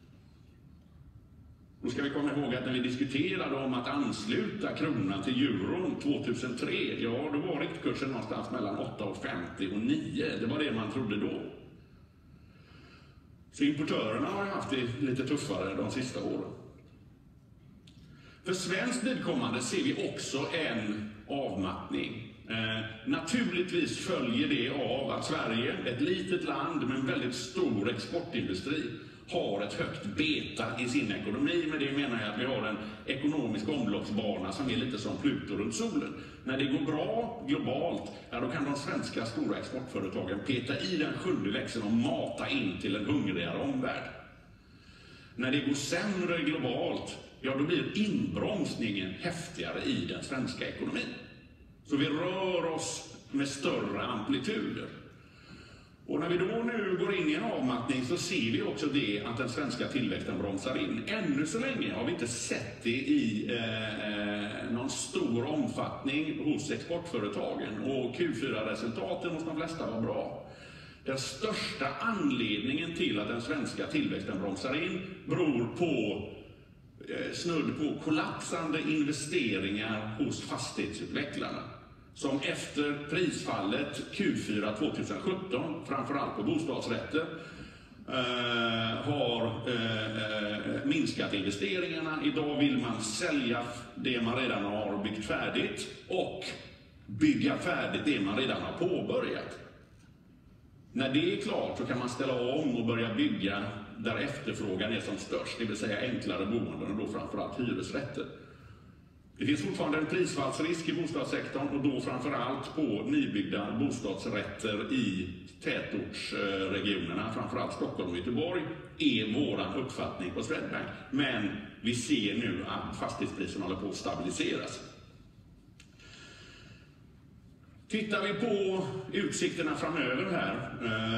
S5: Då ska vi komma ihåg att när vi diskuterade om att ansluta kronan till euron tjugohundratre, ja då var riktkursen någonstans mellan åtta femtio och nio. Det var det man trodde då. Så importörerna har haft det lite tuffare de sista åren. För svenskt vidkommande ser vi också en avmattning. Eh, naturligtvis följer det av att Sverige, ett litet land med en väldigt stor exportindustri, har ett högt beta i sin ekonomi. Med det menar jag att vi har en ekonomisk omloppsbana som är lite som Pluto runt solen. När det går bra globalt, ja, då kan de svenska stora exportföretagen peta i den sjunde växeln och mata in till en hungrigare omvärld. När det går sämre globalt, ja då blir inbromsningen häftigare i den svenska ekonomin. Så vi rör oss med större amplituder. Och när vi då nu går in i en avmattning så ser vi också det att den svenska tillväxten bromsar in. Ännu så länge har vi inte sett det i eh, någon stor omfattning hos exportföretagen. Och Q fyra-resultaten hos de flesta var bra. Den största anledningen till att den svenska tillväxten bromsar in beror på eh, snudd på kollapsande investeringar hos fastighetsutvecklarna. Som efter prisfallet Q fyra tjugosjutton, framförallt på bostadsrätter, eh, har eh, minskat investeringarna. Idag vill man sälja det man redan har byggt färdigt och bygga färdigt det man redan har påbörjat. När det är klart så kan man ställa om och börja bygga där efterfrågan är som störst, det vill säga enklare boenden och då framförallt hyresrätter. Det finns fortfarande en prisfallsrisk i bostadssektorn och då framförallt på nybyggda bostadsrätter i tätortsregionerna, framförallt Stockholm och Göteborg, är våran uppfattning på Swedbank. Men vi ser nu att fastighetspriserna håller på att stabiliseras. Tittar vi på utsikterna framöver här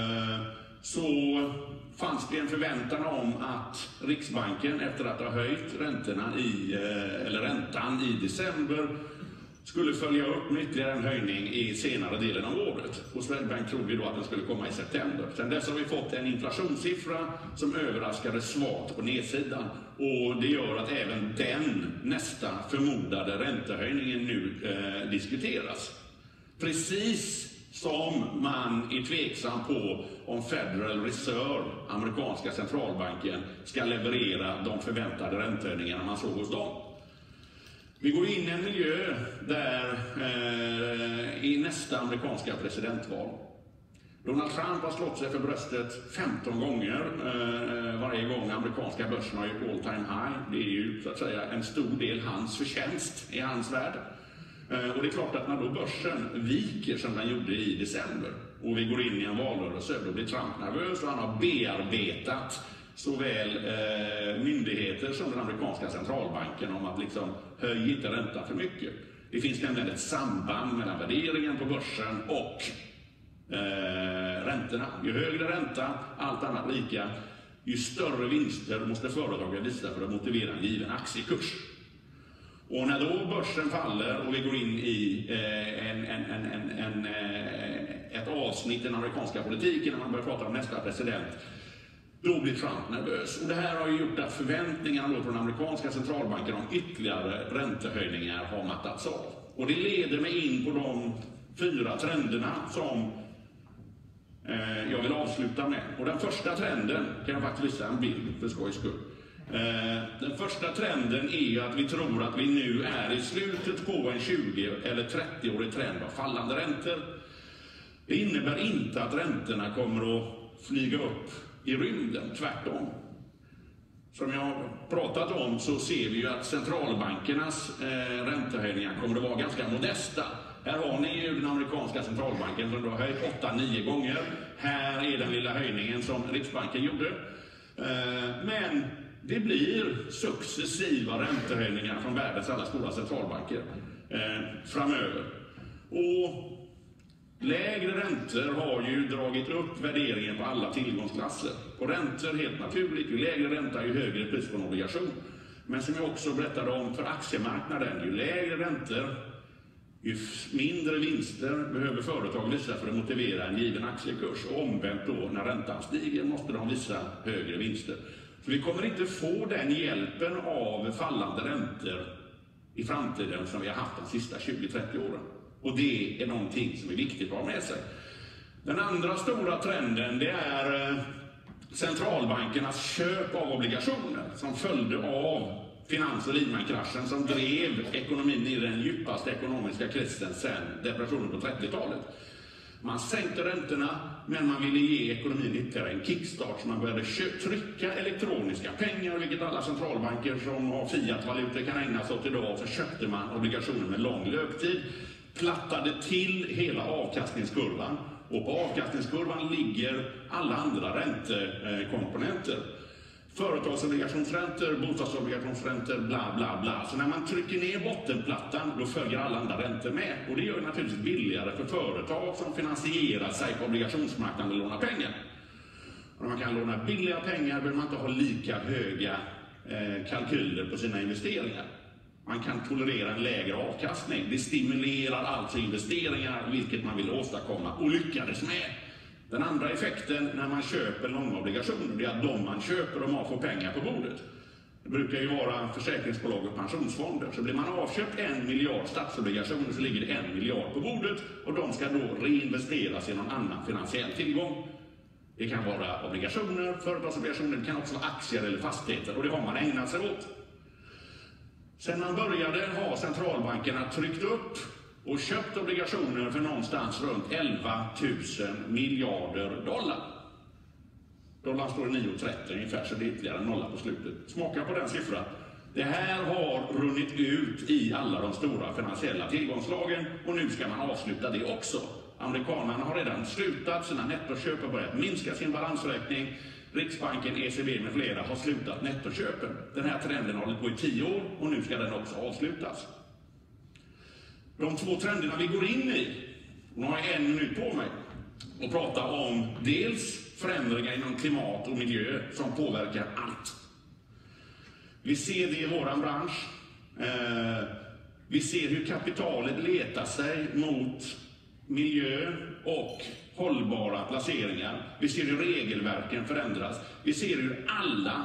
S5: så fanns det en förväntan om att Riksbanken efter att ha höjt räntorna i, eller räntan i december skulle följa upp med ytterligare en höjning i senare delen av året. Och Swedbank trodde vi då att den skulle komma i september. Sen dess har vi fått en inflationssiffra som överraskade svagt på nedsidan. Och det gör att även den nästa förmodade räntehöjningen nu eh, diskuteras. Precis som man är tveksam på om Federal Reserve, amerikanska centralbanken, ska leverera de förväntade räntehöjningarna man såg hos dem. Vi går in i en miljö där eh, i nästa amerikanska presidentval. Donald Trump har slått sig för bröstet femton gånger. Eh, varje gång amerikanska börsen har gjort all time high. Det är ju så att säga en stor del hans förtjänst i hans värld. Och det är klart att när då börsen viker som den gjorde i december och vi går in i en valrörelse, då blir Trump nervös och han har bearbetat såväl eh, myndigheter som den amerikanska centralbanken om att liksom höj inte räntan för mycket. Det finns nämligen ett samband mellan värderingen på börsen och eh, räntorna. Ju högre ränta, allt annat lika, ju större vinster måste företagen visa för att motivera en given aktiekurs. Och när då börsen faller och vi går in i eh, en, en, en, en, en, ett avsnitt i den amerikanska politiken när man börjar prata om nästa president, då blir Trump nervös. Och det här har ju gjort att förväntningarna då på den amerikanska centralbanken om ytterligare räntehöjningar har mattats av. Och det leder mig in på de fyra trenderna som eh, jag vill avsluta med. Och den första trenden kan jag faktiskt visa en bild för skojs skull. Den första trenden är ju att vi tror att vi nu är i slutet på en tjugo eller trettio-årig trend av fallande räntor. Det innebär inte att räntorna kommer att flyga upp i rymden, tvärtom. Som jag har pratat om så ser vi ju att centralbankernas eh, räntehöjningar kommer att vara ganska modesta. Här har ni ju den amerikanska centralbanken som då har höjt åtta nio gånger. Här är den lilla höjningen som Riksbanken gjorde. Men det blir successiva räntehöjningar från världens alla stora centralbanker framöver. Och lägre räntor har ju dragit upp värderingen på alla tillgångsklasser. På räntor helt naturligt, ju lägre ränta ju högre pris på en obligation. Men som jag också berättade om för aktiemarknaden, ju lägre räntor, ju mindre vinster behöver företag visa för att motivera en given aktiekurs. Och omvänt då, när räntan stiger måste de visa högre vinster. Så vi kommer inte få den hjälpen av fallande räntor i framtiden som vi har haft de sista tjugo till trettio åren. Och det är någonting som är viktigt att ha med sig. Den andra stora trenden, det är centralbankernas köp av obligationer som följde av finans- och Lehman-kraschen som drev ekonomin i den djupaste ekonomiska krisen sedan depressionen på trettiotalet. Man sänkte räntorna, men man ville ge ekonomin ytterligare en kickstart. Så man började trycka elektroniska pengar, vilket alla centralbanker som har fiat-valutor kan ägna sig åt idag. Så köpte man obligationer med lång löptid, plattade till hela avkastningskurvan. Och på avkastningskurvan ligger alla andra räntekomponenter. Företagsobligationsräntor, bostadsobligationsräntor, bla bla bla. Så när man trycker ner bottenplattan, då följer alla andra räntor med. Och det gör det naturligtvis billigare för företag som finansierar sig på obligationsmarknaden och lånar pengar. Och när man kan låna billiga pengar behöver man inte ha lika höga eh, kalkyler på sina investeringar. Man kan tolerera en lägre avkastning. Det stimulerar alltså investeringar, vilket man vill åstadkomma och lyckades med. Den andra effekten när man köper långa obligationer är att de man köper de har får pengar på bordet. Det brukar ju vara försäkringsbolag och pensionsfonder. Så blir man avköpt en miljard statsobligationer så ligger det en miljard på bordet och de ska då reinvesteras i någon annan finansiell tillgång. Det kan vara obligationer, företagsobligationer, det kan också vara aktier eller fastigheter och det har man ägnat sig åt. Sen man började har centralbankerna tryckt upp och köpt obligationer för någonstans runt elva tusen miljarder dollar. Dollarn står i nio trettio ungefär, så det är ytterligare en nolla på slutet. Smaka på den siffran. Det här har runnit ut i alla de stora finansiella tillgångslagen och nu ska man avsluta det också. Amerikanerna har redan slutat sina nettoköp och börjat minska sin balansräkning. Riksbanken, E C B med flera har slutat nettoköpen. Den här trenden har hållit på i tio år och nu ska den också avslutas. De två trenderna vi går in i, nu har jag en minut på mig, och prata om dels förändringar inom klimat och miljö som påverkar allt. Vi ser det i våran bransch. Eh, vi ser hur kapitalet letar sig mot miljö och hållbara placeringar. Vi ser hur regelverken förändras. Vi ser hur alla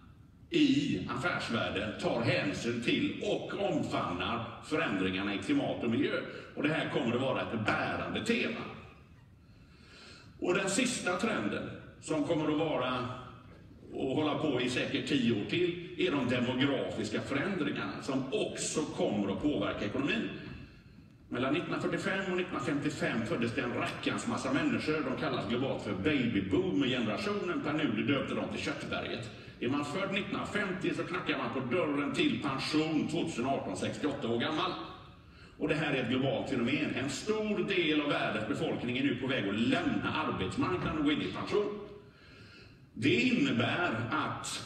S5: i affärsvärlden tar hänsyn till och omfamnar förändringarna i klimat och miljö. Och det här kommer att vara ett bärande tema. Och den sista trenden som kommer att vara och hålla på i säkert tio år till är de demografiska förändringarna som också kommer att påverka ekonomin. Mellan nittonhundrafyrtiofem och nittonhundrafemtiofem föddes det en rackans massa människor. De kallas globalt för babyboom-generationen. Per nu döpte de till Köttberget. Är man född nittonhundrafemtio så knackar man på dörren till pension tjugoarton, sextioåtta år gammal. Och det här är ett globalt fenomen. En stor del av världens befolkning är nu på väg att lämna arbetsmarknaden och gå in i pension. Det innebär att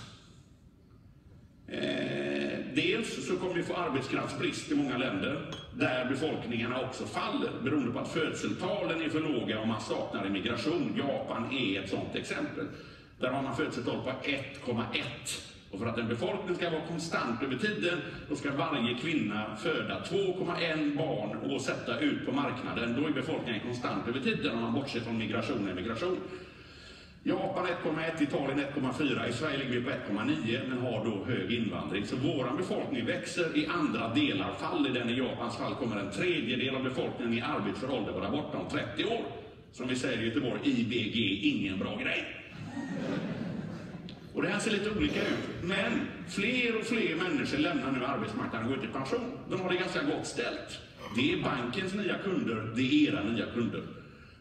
S5: eh, dels så kommer vi få arbetskraftsbrist i många länder där befolkningarna också faller beroende på att födseltalen är för låga och man saknar immigration. Japan är ett sådant exempel. Där har man födelsetal på ett komma ett. Och för att en befolkning ska vara konstant över tiden, då ska varje kvinna föda två komma ett barn och sätta ut på marknaden. Då är befolkningen konstant över tiden om man bortser från migration och migration. Japan ett komma ett, Italien ett komma fyra, i Sverige ligger vi på ett komma nio men har då hög invandring. Så vår befolkning växer, i andra delar faller den. I Japans fall kommer en tredjedel av befolkningen i arbetsför ålder vara borta om trettio år. Som vi säger i Göteborg, I B G, ingen bra grej. Och det här ser lite olika ut. Men fler och fler människor lämnar nu arbetsmarknaden och går ut i pension. De har det ganska gott ställt. Det är bankens nya kunder, det är era nya kunder.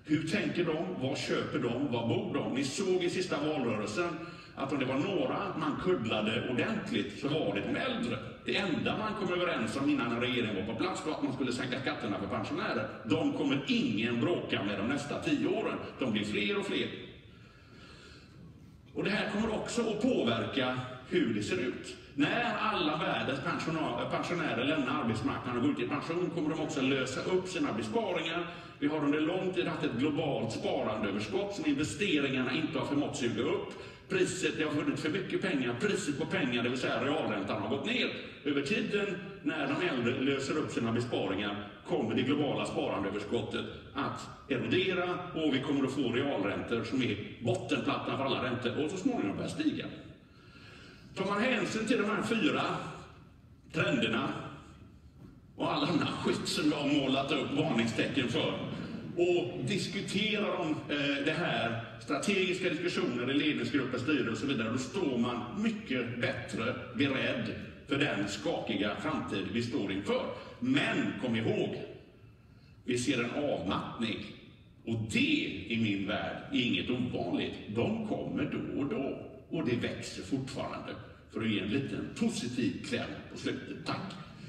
S5: Hur tänker de? Vad köper de? Vad bor de? Ni såg i sista valrörelsen att om det var några man kuddlade ordentligt så var det de äldre. Det enda man kom överens om innan en regering var på plats var att man skulle sänka skatterna för pensionärer. De kommer ingen bråka med de nästa tio åren. De blir fler och fler. Och det här kommer också att påverka hur det ser ut. När alla världens pensionärer lämnar arbetsmarknaden och går ut i pension kommer de också lösa upp sina besparingar. Vi har under lång tid haft ett globalt sparandeöverskott som investeringarna inte har förmått suga upp. Priset, det har funnits för mycket pengar, priset på pengar, det vill säga realräntan, har gått ner. Över tiden, när de äldre löser upp sina besparingar, kommer det globala sparandeöverskottet att erodera och vi kommer att få realräntor som är bottenplattan för alla räntor och så småningom börjar stiga. Tar man hänsyn till de här fyra trenderna och all annan skit som jag har målat upp varningstecken för och diskuterar om eh, det här, strategiska diskussioner i ledningsgrupper, styrelser och så vidare, då står man mycket bättre beredd för den skakiga framtid vi står inför. Men kom ihåg, vi ser en avmattning och det i min värld är inget ovanligt. De kommer då och då och det växer fortfarande, för att ge en liten positiv kläm på slutet. Tack!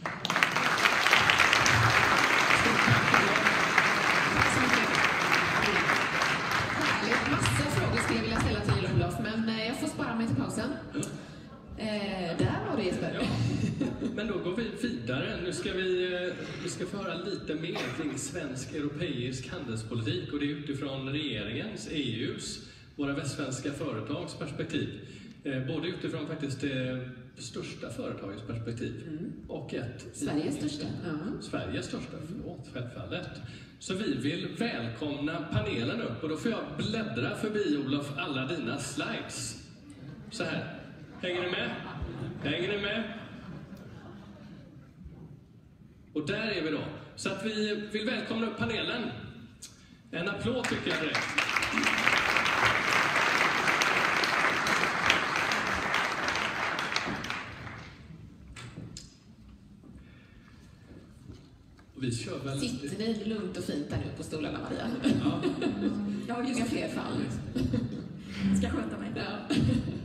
S1: Massa frågor skulle jag vilja ställa till Olof, men jag får spara mig till pausen. Eh, där var det Jesper.
S2: Ja, men då går vi vidare. Nu ska vi, vi ska få höra lite mer kring svensk europeisk handelspolitik och det är utifrån regeringens, E U:s, våra västsvenska företags perspektiv. Eh, både utifrån faktiskt det största företagets perspektiv mm. och ett...
S1: Sveriges största. Uh-huh.
S2: Sveriges största, förlåt, självfallet. Så vi vill välkomna panelen upp och då får jag bläddra förbi Olof alla dina slides. Så här. Hänger ni med? Hänger ni med? Och där är vi då. Så att vi vill välkomna upp panelen. En applåd tycker jag direkt. Och vi kör väl...
S1: Sitter ni lugnt och fint där nu på stolarna, Maria?
S2: Ja.
S1: Jag har ju inga fler fall.
S4: Jag ska sköta mig.
S1: Ja.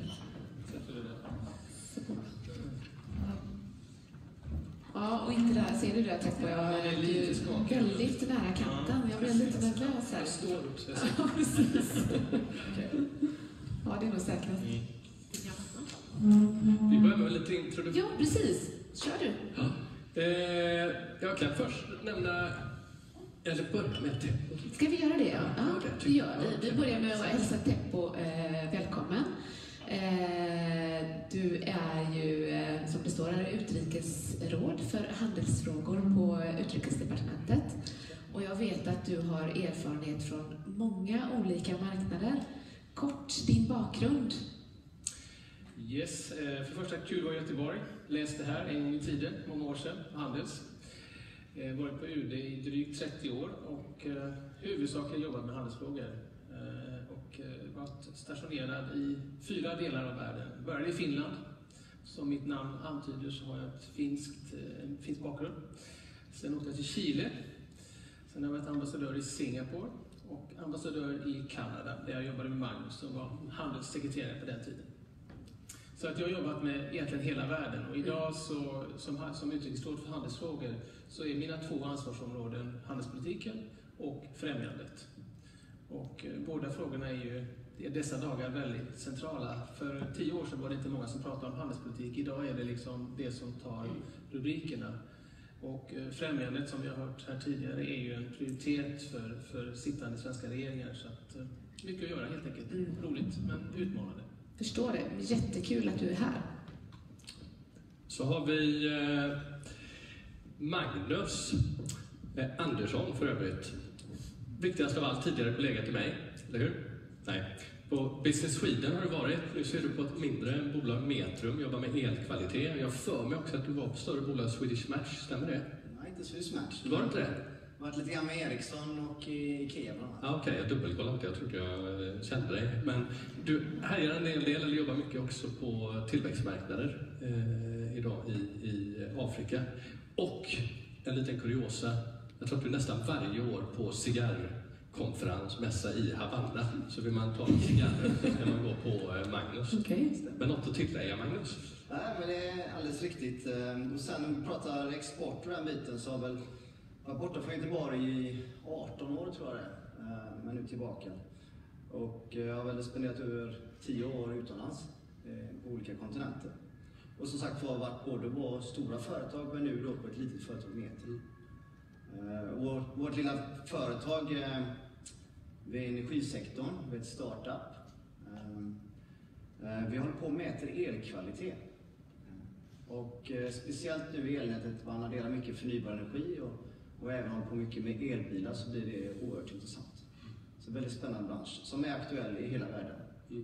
S1: Ja, och inte där, ser du det? Tack på jag är lite skakig. Väldigt nära kanten. Jag blir lite nervös här.
S2: Jag står upp så jag
S1: ser. Ja, precis. Ja, det är nog säkrast.
S2: Vi börjar med lite introduktion.
S1: Ja, precis. Kör du.
S2: Ja. Eh, jag kan först nämna, eller börja med Teppo.
S1: Ska vi göra det? Ja, ja det gör vi. Vi börjar med att hälsa Teppo eh, välkommen. Eh, du är ju, eh, som det står här, utrikesråd för handelsfrågor på Utrikesdepartementet. Och jag vet att du har erfarenhet från många olika marknader. Kort, din bakgrund.
S6: Yes, eh, för första kul var i Göteborg. Läste här en gång i tiden, många år sedan, Handels. Eh, varit på U D i drygt trettio år och eh, huvudsakligen jobbat med handelsfrågor. Eh, och eh, varit stationerad i fyra delar av världen. Började i Finland. Som mitt namn antyder så har jag ett finskt, eh, en finsk bakgrund. Sen åkte jag till Chile. Sen har jag varit ambassadör i Singapore och ambassadör i Kanada där jag jobbade med Magnus som var handelssekreterare på den tiden. Så att jag har jobbat med egentligen hela världen och idag så, som, som utrikesråd för handelsfrågor så är mina två ansvarsområden handelspolitiken och främjandet. Och eh, båda frågorna är ju i dessa dagar väldigt centrala. För tio år sedan var det inte många som pratade om handelspolitik. Idag är det liksom det som tar rubrikerna. Och eh, främjandet som vi har hört här tidigare är ju en prioritet för, för sittande svenska regeringar. Så att, eh, mycket att göra helt enkelt. Mm. Roligt men utmanande.
S1: Förstår det. Jättekul att du är här.
S2: Så har vi eh, Magnus eh, Andersson för övrigt. Viktigast av allt, tidigare kollega till mig, eller hur? Nej. På Business Sweden har du varit. Nu ser du på ett mindre bolag, Metrum, jobbar med elkvalitet. Jag för mig också att du var på större bolag, Swedish Match, stämmer det?
S7: Nej, inte Swedish Match.
S2: Du var inte det?
S7: Jag har varit lite grann med Ericsson och Ikea bland annat.
S2: Ah, Okej, okay. Jag dubbelkollade inte. Jag trodde jag kände dig. Men du härjar en del, eller jobbar mycket också på tillväxtmarknader eh, idag i, i Afrika. Och en liten kuriosa. Jag tror att du nästan varje år på cigarr konferens, mässa i Havanna. Så vill man ta en cigarr när man går på eh, Magnus.
S1: Okay.
S2: Men något att tillägga, Magnus?
S7: Nej, men det är alldeles riktigt. Och sen när vi pratar export och den biten så har väl varit borta från Göteborg i arton år tror jag det är, men nu tillbaka. Och jag har väl spenderat över tio år utomlands på olika kontinenter. Och som sagt var varit både på stora företag men nu då på ett litet företag med till. Och vårt lilla företag, vi är energisektorn, vi är ett startup. Vi håller på och mäter elkvalitet. Och speciellt nu i elnätet, man adderar mycket förnybar energi och, och även håller på mycket med elbilar så blir det oerhört intressant. Så väldigt spännande bransch som är aktuell i hela världen.
S2: Mm.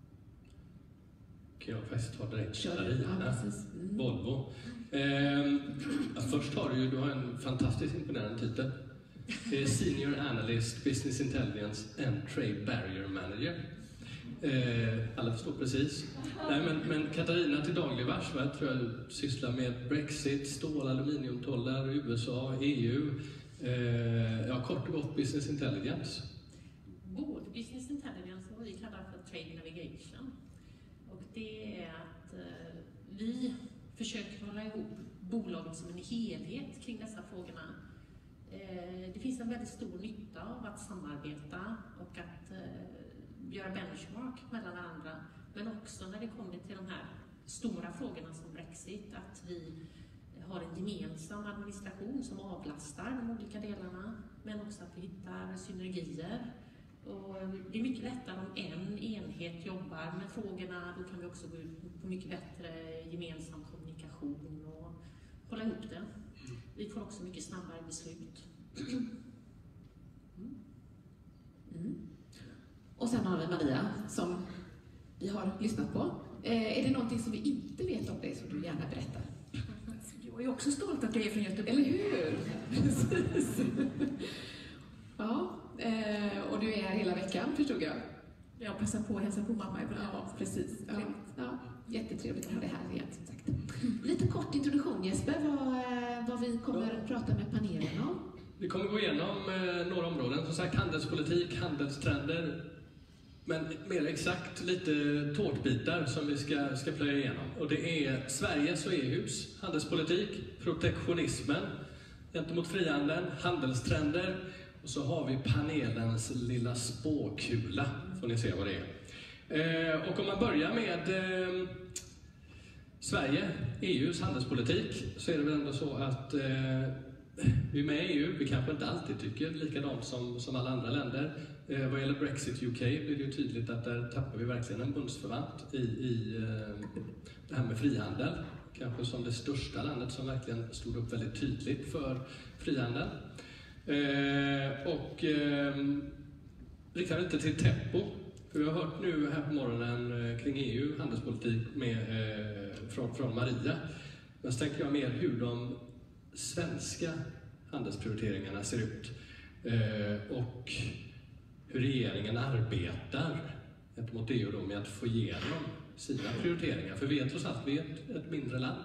S2: Kan jag faktiskt ta direkt
S1: Kör i, ja, precis. Mm.
S2: Volvo. Eh, först har du ju du har en fantastiskt imponerande titel. Det är Senior Analyst, Business Intelligence and Trade Barrier Manager. Eh, alla förstår precis. Nej, men, men Katarina till dagligvars, va, tror jag du sysslar med Brexit, stål, aluminiumtollar, U S A, E U. Eh, ja, kort och gott Business Intelligence.
S8: Både Business Intelligence och vi kallar för Trade Navigation. Och det är att eh, vi försöker hålla ihop bolaget som en helhet kring dessa frågorna. Eh, det finns en väldigt stor nytta av att samarbeta och att eh, göra benchmark mellan varandra. Men också när det kommer till de här stora frågorna som Brexit, att vi har en gemensam administration som avlastar de olika delarna, men också att vi hittar synergier. Och det är mycket lättare om en enhet jobbar med frågorna, då kan vi också gå ut på mycket bättre gemensam kommunikation och hålla ihop det. Vi får också mycket snabbare beslut.
S1: Mm. Mm. Och sen har vi Maria som vi har lyssnat på. Eh, är det någonting som vi inte vet om dig som du gärna berättar?
S4: Jag är också stolt att jag är från Göteborg.
S1: Eller hur? Precis. Ja, eh, och du är här hela veckan, förstod jag.
S4: Jag passar på att hälsa på mamma ibland.
S1: Ja, precis. Ja, ja, jättetrevligt att ha dig här igen, som sagt. Lite kort introduktion, Jesper, vad, vad vi kommer att prata med panelen om.
S2: Vi kommer gå igenom eh, några områden, som sagt handelspolitik, handelstrender, men mer exakt lite tårtbitar som vi ska, ska plöja igenom. Och det är Sveriges och E U:s handelspolitik, protektionismen gentemot frihandeln, handelstrender, och så har vi panelens lilla spåkula, får ni se vad det är. Eh, och om man börjar med eh, Sverige, E U:s handelspolitik, så är det väl ändå så att eh, vi är med i E U, vi kanske inte alltid tycker likadant som, som alla andra länder. Eh, vad gäller Brexit U K blir det ju tydligt att där tappar vi verkligen en bundsförvant i, i eh, det här med frihandel. Kanske som det största landet som verkligen stod upp väldigt tydligt för frihandel. Eh, och eh, riktar lite till tempo. För vi har hört nu här på morgonen eh, kring E U, handelspolitik med, eh, från, från Maria. Men så tänker jag mer hur de svenska handelsprioriteringarna ser ut. Eh, och hur regeringen arbetar gentemot E U då med att få igenom sina prioriteringar. För vi är trots allt vi är ett, ett mindre land.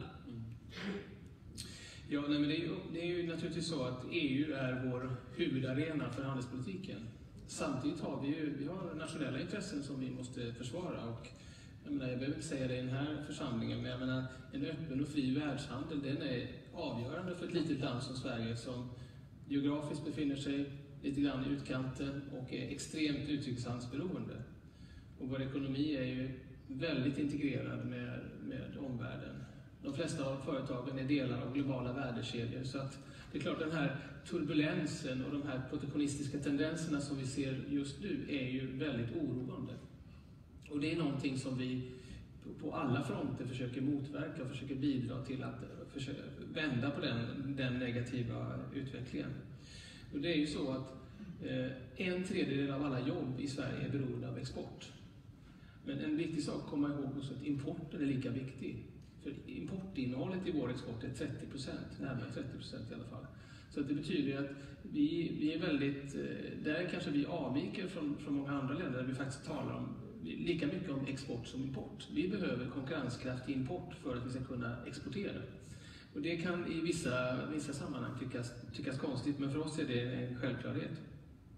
S6: Ja, nej, men det är, ju, det är ju naturligtvis så att E U är vår huvudarena för handelspolitiken. Samtidigt har vi ju vi har nationella intressen som vi måste försvara. Och, jag, menar, jag behöver inte säga det i den här församlingen, men jag menar, en öppen och fri världshandel den är avgörande för ett litet land som Sverige som geografiskt befinner sig lite grann i utkanten och är extremt utrikeshandelsberoende. Och vår ekonomi är ju väldigt integrerad med, med omvärlden. De flesta av företagen är delar av globala värdekedjor, så att det är klart den här turbulensen och de här protektionistiska tendenserna som vi ser just nu är ju väldigt oroande. Och det är någonting som vi på alla fronter försöker motverka och försöker bidra till att försöka vända på den, den negativa utvecklingen. Och det är ju så att eh, en tredjedel av alla jobb i Sverige är beroende av export. Men en viktig sak att komma ihåg också att importen är lika viktig. För importinnehållet i vår export är trettio procent, närmare trettio procent i alla fall. Så att det betyder att vi, vi är väldigt, där kanske vi avviker från, från många andra länder där vi faktiskt talar om lika mycket om export som import. Vi behöver konkurrenskraftig import för att vi ska kunna exportera. Och det kan i vissa, vissa sammanhang tyckas, tyckas konstigt, men för oss är det en självklarhet.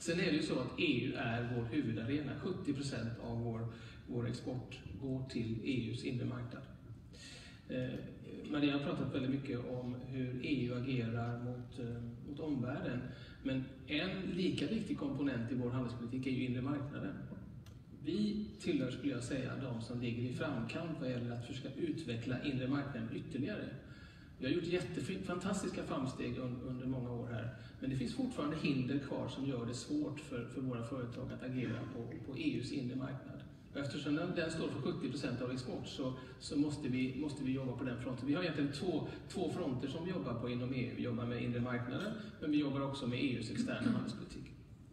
S6: Sen är det ju så att E U är vår huvudarena. sjuttio procent av vår, vår export går till E U:s inre marknad. Eh, Maria har pratat väldigt mycket om hur E U agerar mot, eh, mot omvärlden. Men en lika viktig komponent i vår handelspolitik är ju inre marknaden. Vi tillhör, skulle jag säga, de som ligger i framkant vad gäller att försöka utveckla inre marknaden ytterligare. Vi har gjort jättefantastiska framsteg under många år här, men det finns fortfarande hinder kvar som gör det svårt för, för våra företag att agera på, på E U:s inre marknad. Och eftersom den, den står för sjuttio procent av export så, så måste, vi, måste vi jobba på den fronten. Vi har egentligen två, två fronter som vi jobbar på inom E U. Vi jobbar med inre marknaden, men vi jobbar också med E U:s externa handelspolitik.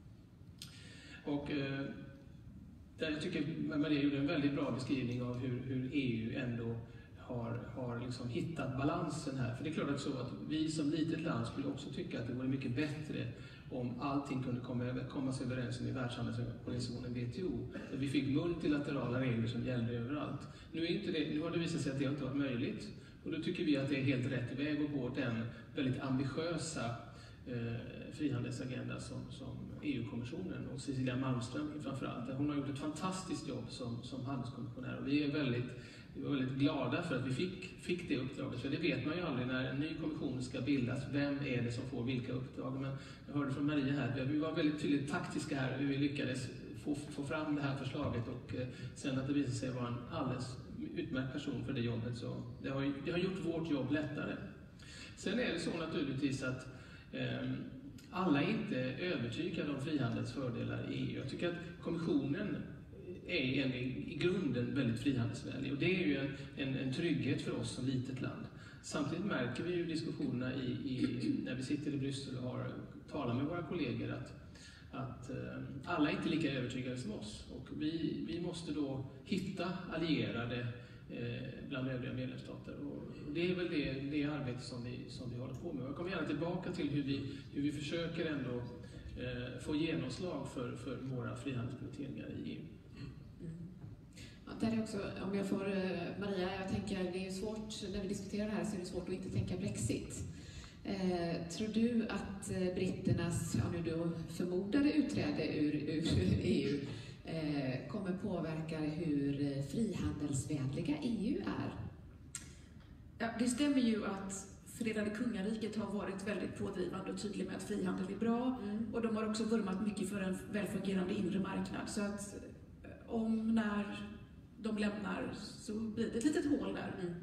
S6: Och, eh, där jag tycker Maria gjorde en väldigt bra beskrivning av hur, hur E U ändå har, har liksom hittat balansen här. För det är klart att, så att vi som litet land skulle också tycka att det vore mycket bättre om allting kunde komma, komma sig överens om i världshandelsorganisationen W T O. Där vi fick multilaterala regler som gällde överallt. Nu, är inte det, nu har det visat sig att det inte varit möjligt. Och då tycker vi att det är helt rätt väg att gå den väldigt ambitiösa eh, frihandelsagenda som, som E U-kommissionen och Cecilia Malmström framförallt. Hon har gjort ett fantastiskt jobb som, som handelskommissionär och vi är väldigt, vi var väldigt glada för att vi fick, fick det uppdraget. För det vet man ju aldrig när en ny kommission ska bildas. Vem är det som får vilka uppdrag? Men jag hörde från Maria här, vi var väldigt tydligt taktiska här hur vi lyckades få, få fram det här förslaget och eh, sen att det visade sig vara en alldeles utmärkt person för det jobbet. Så det har, det har gjort vårt jobb lättare. Sen är det så naturligtvis att eh, alla är inte övertygade om frihandels fördelar i E U. Jag tycker att kommissionen är en, i grunden väldigt frihandelsvänlig och det är ju en, en, en trygghet för oss som litet land. Samtidigt märker vi ju diskussionerna i, i, när vi sitter i Bryssel och har, talar med våra kollegor att, att eh, alla är inte lika övertygade som oss och vi, vi måste då hitta allierade eh, bland övriga medlemsstater och det är väl det, det arbete som vi, som vi håller på med. Jag kommer gärna tillbaka till hur vi, hur vi försöker ändå eh, få genomslag för, för våra frihandelsprioriteringar i E U.
S1: Ja, där är också, om jag får Maria, jag tänker det är ju svårt, när vi diskuterar det här så är det svårt att inte tänka Brexit. Eh, tror du att britternas, ja nu då förmodade utträde ur, ur E U eh, kommer påverka hur frihandelsvänliga E U är?
S4: Ja, det stämmer ju att Förenade Kungariket har varit väldigt pådrivande och tydlig med att frihandel är bra mm. och de har också vurmat mycket för en välfungerande inre marknad. Så att om, när de lämnar så blir det ett litet hål där. Mm.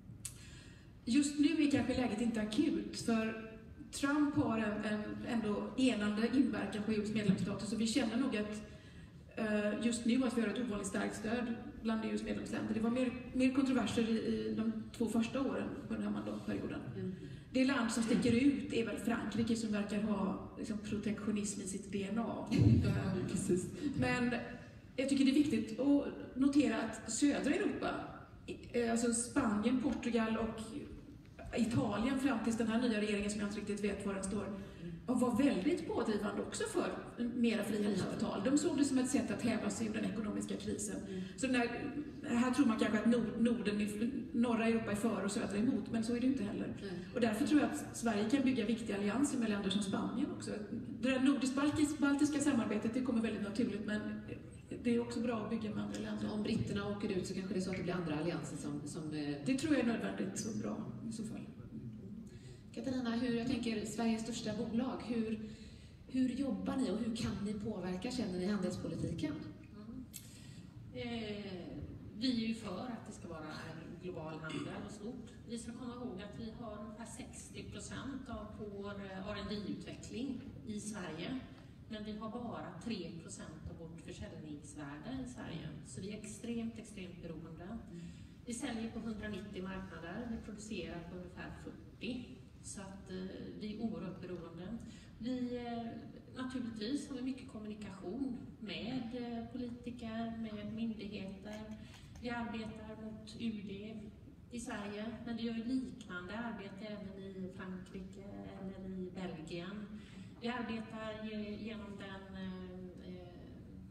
S4: Just nu är kanske läget inte akut för Trump har en, en ändå enande inverkan på E U:s medlemsstater så vi känner nog att uh, just nu att vi har ett ovanligt starkt stöd bland E U:s medlemsländer. Det var mer, mer kontroverser i, i de två första åren på den här mandatperioden. Mm. Det land som sticker ut är väl Frankrike som verkar ha liksom, protektionism i sitt D N A. Precis. Men jag tycker det är viktigt att notera att södra Europa, alltså Spanien, Portugal och Italien fram till den här nya regeringen som jag inte riktigt vet var den står, och var väldigt pådrivande också för mera frihandelsavtal. De såg det som ett sätt att häva sig ur den ekonomiska krisen. Mm. Så den här, här tror man kanske att nord, Norden, norra Europa är för och södra emot, men så är det inte heller. Mm. Och därför tror jag att Sverige kan bygga viktiga allianser med länder som Spanien också. Det där nordisk-baltiska samarbetet det kommer väldigt naturligt, men det är också bra att bygga med andra länder.
S1: Så om britterna åker ut så kanske det är så att det blir andra allianser som... som
S4: det tror jag är nödvändigt så bra i så fall.
S1: Katarina, hur, jag tänker Sveriges största bolag, hur, hur jobbar ni och hur kan ni påverka, känner ni, handelspolitiken?
S8: Mm. Eh, vi är ju för att det ska vara en global handel och stort. Vi ska komma ihåg att vi har ungefär sextio procent av vår R and D-utveckling i Sverige. Men vi har bara tre procent av vårt försäljningsvärde i Sverige. Så vi är extremt, extremt beroende. Mm. Vi säljer på hundranittio marknader, vi producerar på ungefär fyrtio. Så att eh, vi är oerhört beroende. Vi, eh, naturligtvis har vi mycket kommunikation med eh, politiker, med myndigheter. Vi arbetar mot U D i Sverige, men vi gör liknande arbete även i Frankrike eller i Belgien. Vi arbetar genom den eh,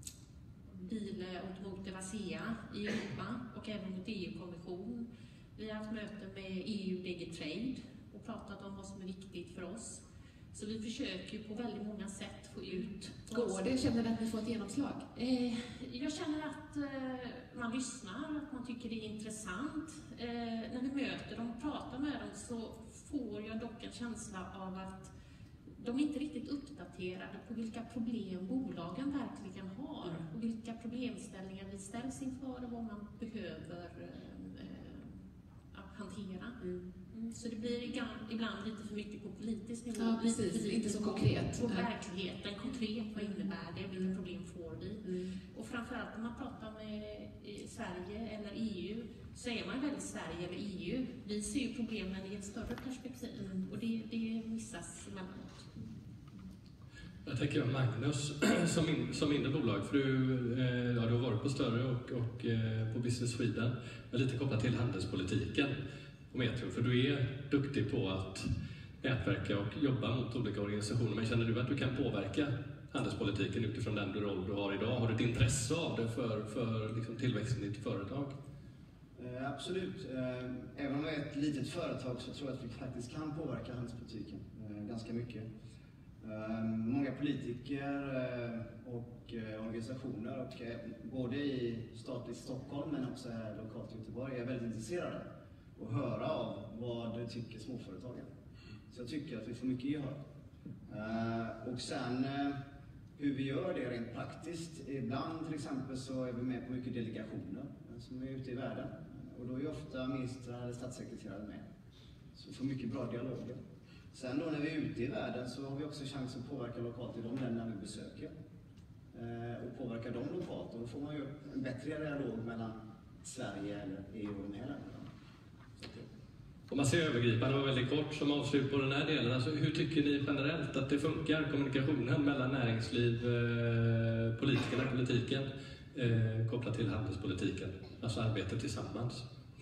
S8: bil- och Automotive ASEA i Europa och även mot E U-kommission. Vi har haft möte med E U Digitrade och pratat om vad som är viktigt för oss. Så vi försöker ju på väldigt många sätt få ut.
S1: Går det? Känner ni att ni får ett genomslag?
S8: Eh, jag känner att eh, man lyssnar, att man tycker det är intressant. Eh, när vi möter dem och pratar med dem så får jag dock en känsla av att de är inte riktigt uppdaterade på vilka problem bolagen verkligen har och vilka problemställningar vi ställs inför och vad man behöver eh, eh, hantera. Mm. Mm. Så det blir ibland, ibland lite för mycket på politisk nivå.
S1: Ja, precis. Inte så konkret.
S8: På verkligheten, konkret, vad innebär det? Vilka problem får vi? Mm. Och framförallt när man pratar med Sverige eller E U så är man väldigt Sverige eller E U. Vi ser ju problemen i ett större perspektiv mm. och det, det missas emellanåt.
S2: Jag tänker Magnus, som, in, som mindre bolag, för du, eh, ja, du har varit på större och, och eh, på Business Sweden, men lite kopplat till handelspolitiken på Metro, för du är duktig på att nätverka och jobba mot olika organisationer, men känner du att du kan påverka handelspolitiken utifrån den roll du har idag? Har du ett intresse av det för, för liksom tillväxten i ditt företag?
S7: Eh, absolut. Eh, även om jag är ett litet företag så tror jag att vi faktiskt kan påverka handelspolitiken eh, ganska mycket. Uh, många politiker uh, och uh, organisationer, och, uh, både i statligt Stockholm men också här lokalt i Göteborg, är väldigt intresserade och höra av vad du tycker småföretagen. Så jag tycker att vi får mycket gehör. Uh, och sen uh, hur vi gör det rent praktiskt. Ibland till exempel så är vi med på mycket delegationer uh, som är ute i världen. Uh, och då är ofta ministrar eller statssekreterare med. Så vi får mycket bra dialoger. Sen då när vi är ute i världen så har vi också chans att påverka lokalt i de länderna vi besöker. Eh, och påverka dem lokalt. Och då får man ju en bättre dialog mellan Sverige eller E U och de här länderna.
S2: Om man ser övergripande och väldigt kort som avslut på den här delen. Alltså, hur tycker ni generellt att det funkar, kommunikationen mellan näringsliv, eh, politikerna, politiken eh, kopplat till handelspolitiken? Alltså arbetet tillsammans.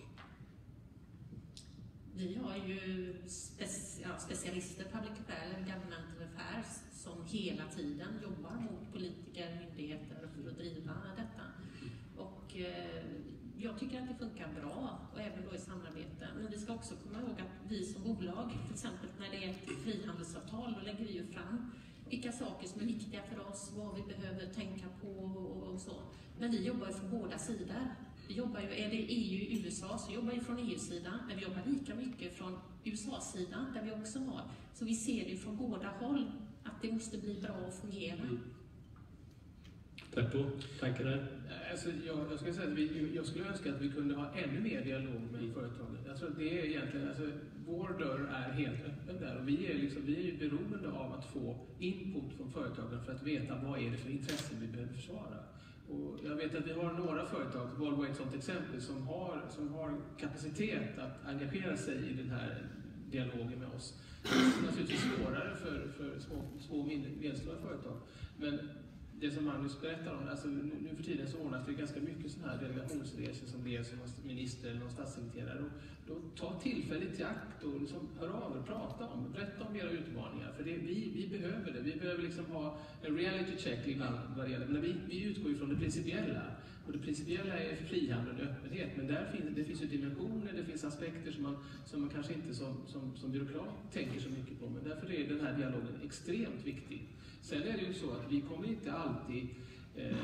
S8: Vi har ju speci ja, specialister, public affairs, governmental affairs, som hela tiden jobbar mot politiker, myndigheter för att driva detta. Och eh, jag tycker att det funkar bra, och även då i samarbete. Men vi ska också komma ihåg att vi som bolag, till exempel när det är ett frihandelsavtal, då lägger vi ju fram vilka saker som är viktiga för oss, vad vi behöver tänka på och, och så. Men vi jobbar ju från båda sidor. Vi jobbar ju, är det E U, U S A, så jobbar vi från E U-sidan, men vi jobbar lika mycket från U S A-sidan, där vi också har. Så vi ser det från båda håll, att det måste bli bra och fungera. Mm.
S2: Teppo, tankar där?
S6: Alltså, jag, jag, skulle säga att vi, jag skulle önska att vi kunde ha ännu mer dialog med företagen. Jag tror att det är egentligen, alltså, vår dörr är helt öppen där, och vi är, liksom, vi är ju beroende av att få input från företagen för att veta vad är det för intressen vi behöver försvara. Och jag vet att vi har några företag, Volvo är ett sådant exempel, som har, som har kapacitet att engagera sig i den här dialogen med oss. Det är naturligtvis svårare för, för små, små och medelstora företag. Men det som Magnus berättar om, alltså nu, nu för tiden så ordnas det ganska mycket sådana här delegationsresor som leds som minister eller någon statssekreterare. Och då ta tillfället i akt och liksom hör av er, prata om, berätta om era utmaningar. För det, vi, vi behöver det. Vi behöver liksom ha en reality check ibland vad det gäller. Men vi, vi utgår ju från det principiella. Och det principiella är frihandel och öppenhet. Men där finns, det finns ju dimensioner, det finns aspekter som man, som man kanske inte som, som, som byråkrat tänker så mycket på. Men därför är den här dialogen extremt viktig. Sen är det ju så att vi kommer inte alltid, eh,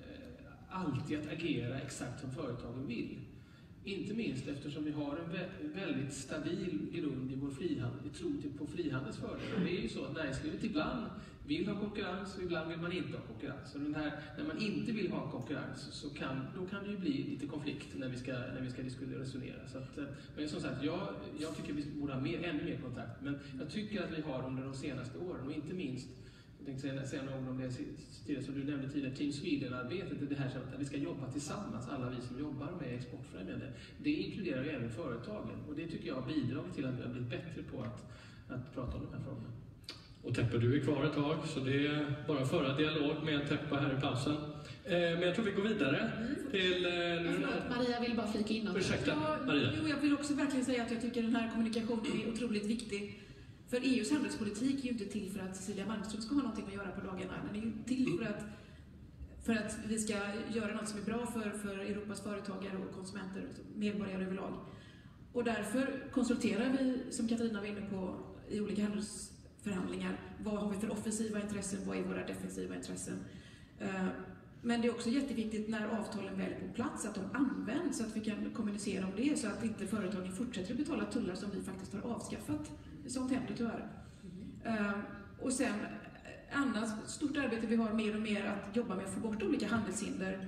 S6: alltid att agera exakt som företagen vill. Inte minst eftersom vi har en vä- väldigt stabil grund i vår frihandel. Vi tror på frihandels fördelar. Det är ju så att näringslivet ibland vill ha konkurrens och ibland vill man inte ha konkurrens. Och den här, när man inte vill ha konkurrens så kan, då kan det ju bli lite konflikt när vi ska, när vi ska diskutera och resonera. Så att, men som sagt, jag, jag tycker vi borde ha mer, ännu mer kontakt. Men jag tycker att vi har under de senaste åren, och inte minst, jag tänkte säga några ord om det som du nämnde tidigare, Team Sweden-arbetet, det här att vi ska jobba tillsammans, alla vi som jobbar med exportfrämjande. Det inkluderar ju även företagen, och det tycker jag bidrar till att vi har blivit bättre på att, att prata om de här frågorna.
S2: Och Teppo, du är kvar ett tag, så det är bara att föra dialog med Teppo här i pausen. Eh, men jag tror vi går vidare mm. till... Eh, nu
S1: förlåt, Maria vill bara flika in något.
S2: Ursäkta,
S4: ja,
S2: Maria.
S4: Jo, jag vill också verkligen säga att jag tycker den här kommunikationen är otroligt viktig. För E U:s handelspolitik är ju inte till för att Cecilia Malmström ska ha någonting att göra på dagarna. Den är ju till för att, för att vi ska göra något som är bra för, för Europas företagare och konsumenter och medborgare överlag. Och därför konsulterar vi, som Katarina var inne på, i olika handels förhandlingar. Vad har vi för offensiva intressen? Vad är våra defensiva intressen? Men det är också jätteviktigt när avtalen väl är på plats att de används så att vi kan kommunicera om det så att inte företagen fortsätter att betala tullar som vi faktiskt har avskaffat. Sånt händer tyvärr. Mm. Och sen annat stort arbete vi har mer och mer att jobba med att få bort olika handelshinder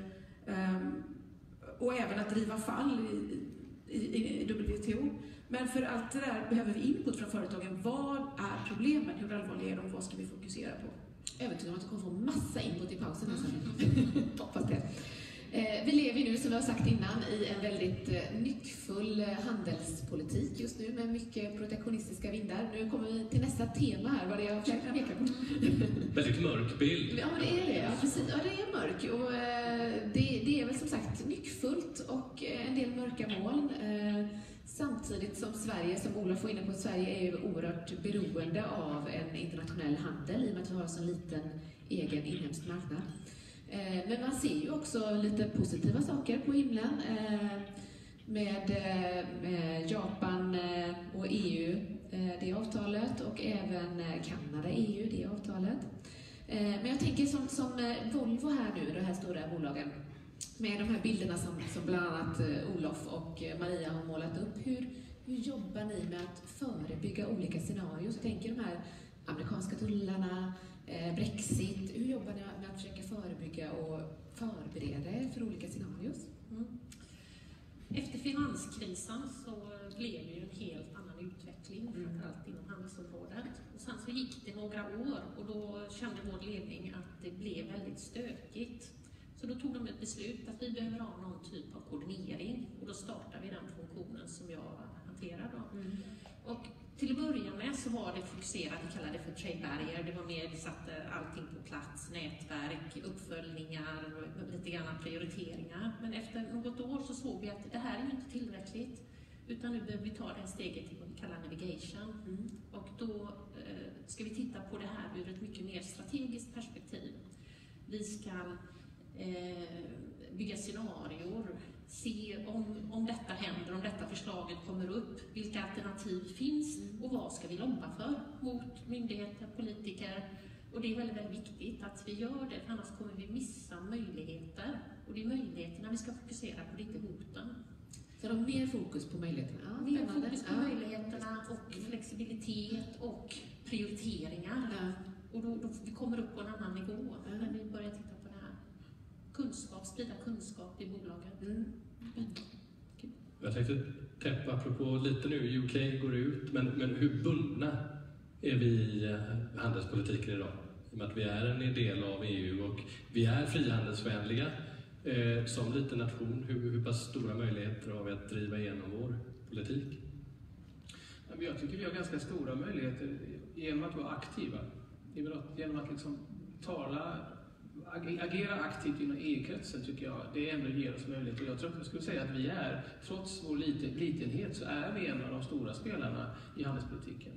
S4: och även att driva fall i, i, i W T O. Men för allt det där behöver vi input från företagen. Vad är problemen? Hur allvarliga är de? Vad ska vi fokusera på?
S1: Övertygad om att du kommer få massa input i pausen. Mm. Hoppas det. Eh, vi lever nu, som jag har sagt innan, i en väldigt eh, nyckfull handelspolitik just nu med mycket protektionistiska vindar. Nu kommer vi till nästa tema här, vad det är jag försöker peka på.
S2: Väldigt mörk bild.
S1: Ja, det är det. Ja, precis. Ja, det är mörk. Och, eh, det, det är väl som sagt nyckfullt och eh, en del mörka moln. Eh, Samtidigt som Sverige, som Olof var inne på, Sverige är ju oerhört beroende av en internationell handel i och med att vi har en så liten egen inhemsk marknad. Men man ser ju också lite positiva saker på himlen med, med Japan och E U, det avtalet, och även Kanada, E U, det avtalet. Men jag tänker som, som Volvo här nu, de här stora bolagen, med de här bilderna som, som bland annat Olof och Maria har målat upp. Hur, hur jobbar ni med att förebygga olika scenarier? Så tänker de här amerikanska tullarna, eh, Brexit. Hur jobbar ni med att försöka förebygga och förbereda er för olika scenarier?
S8: Mm. Efter finanskrisen så blev det ju en helt annan utveckling, mm. framförallt inom handelsområdet. Och sen så gick det några år och då kände vår ledning att det blev väldigt stökigt. Så då tog de ett beslut att vi behöver ha någon typ av koordinering och då startade vi den funktionen som jag hanterar då. Mm. Och till att börja med så var det fokuserat, vi kallade det för trade barrier, det var mer, vi satte allting på plats, nätverk, uppföljningar, lite grann prioriteringar. Men efter något år så såg vi att det här är ju inte tillräckligt utan nu behöver vi ta det steget till vad vi kallar navigation. Mm. Och då eh, ska vi titta på det här ur ett mycket mer strategiskt perspektiv. Vi ska bygga scenarier, se om, om detta händer, om detta förslaget kommer upp, vilka alternativ finns och vad ska vi lobba för mot myndigheter, politiker. Och det är väldigt, väldigt viktigt att vi gör det, för annars kommer vi missa möjligheter. Och det är möjligheterna vi ska fokusera på, det är inte hoten.
S1: Så de har mer fokus på möjligheterna? Ja,
S8: mer fokus på ja. möjligheterna och flexibilitet och prioriteringar. Ja. Och då, då vi kommer upp på en annan nivå ja. när vi börjar titta på det här. Kunskap, sprida kunskap i bolagen. Mm.
S2: Jag tänkte täppa apropå lite nu, U K går ut, men, men hur bundna är vi i handelspolitiken idag? I och med att vi är en del av E U och vi är frihandelsvänliga eh, som liten nation. Hur, hur pass stora möjligheter har vi att driva igenom vår politik?
S6: Jag tycker vi har ganska stora möjligheter genom att vara aktiva. Genom att liksom tala, agera aktivt inom E U-kretsen tycker jag, det ändå ger oss möjligheter. Jag tror att jag skulle säga att vi är, trots vår liten, litenhet, så är vi en av de stora spelarna i handelspolitiken.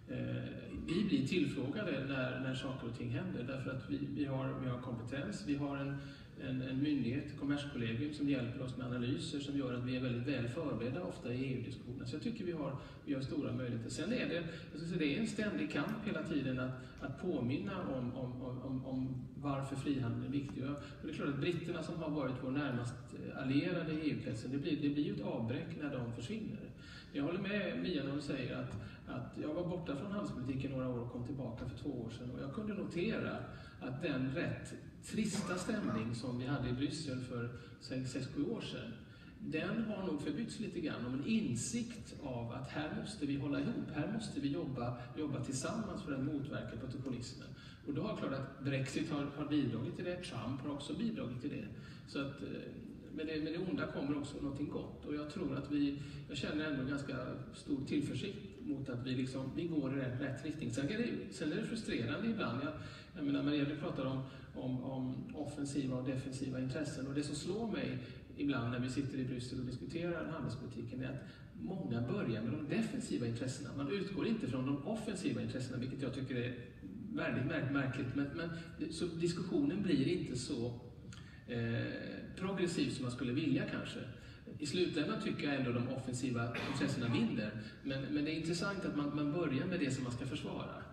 S6: Vi blir tillfrågade när, när saker och ting händer därför att vi, vi, har, vi har kompetens, vi har en, en, en myndighet, Kommerskollegium, som hjälper oss med analyser som gör att vi är väldigt väl förberedda ofta i E U-diskussioner. Så jag tycker vi har, vi har stora möjligheter. Sen är det, jag ska säga, det är en ständig kamp hela tiden att, att påminna om, om, om, om varför frihandeln är viktig. Och det är klart att britterna som har varit vår närmast allierade i E U-kretsen, det blir, det blir ju ett avbräck när de försvinner. Jag håller med Mia när hon säger att, att jag var borta från handelspolitiken några år och kom tillbaka för två år sedan och jag kunde notera att den rätt trista stämning som vi hade i Bryssel för sex sju år sedan, den har nog förbytts lite grann om en insikt av att här måste vi hålla ihop, här måste vi jobba, jobba tillsammans för att motverka protektionismen. Och då har klart att Brexit har, har bidragit till det, Trump har också bidragit till det. Så att med det, med det onda kommer också någonting gott. Och jag tror att vi, jag känner ändå ganska stor tillförsikt mot att vi, liksom, vi går i rätt, rätt riktning. Sen är, det, sen är det frustrerande ibland. Jag, jag menar, Maria, du pratar om, om, om offensiva och defensiva intressen. Och det som slår mig ibland när vi sitter i Bryssel och diskuterar handelspolitiken är att många börjar med de defensiva intressena. Man utgår inte från de offensiva intressena, vilket jag tycker är väldigt märkligt. Men, men så diskussionen blir inte så eh, progressiv som man skulle vilja kanske. I slutändan tycker jag ändå de offensiva intressena vinner. Men, men det är intressant att man, man börjar med det som man ska försvara.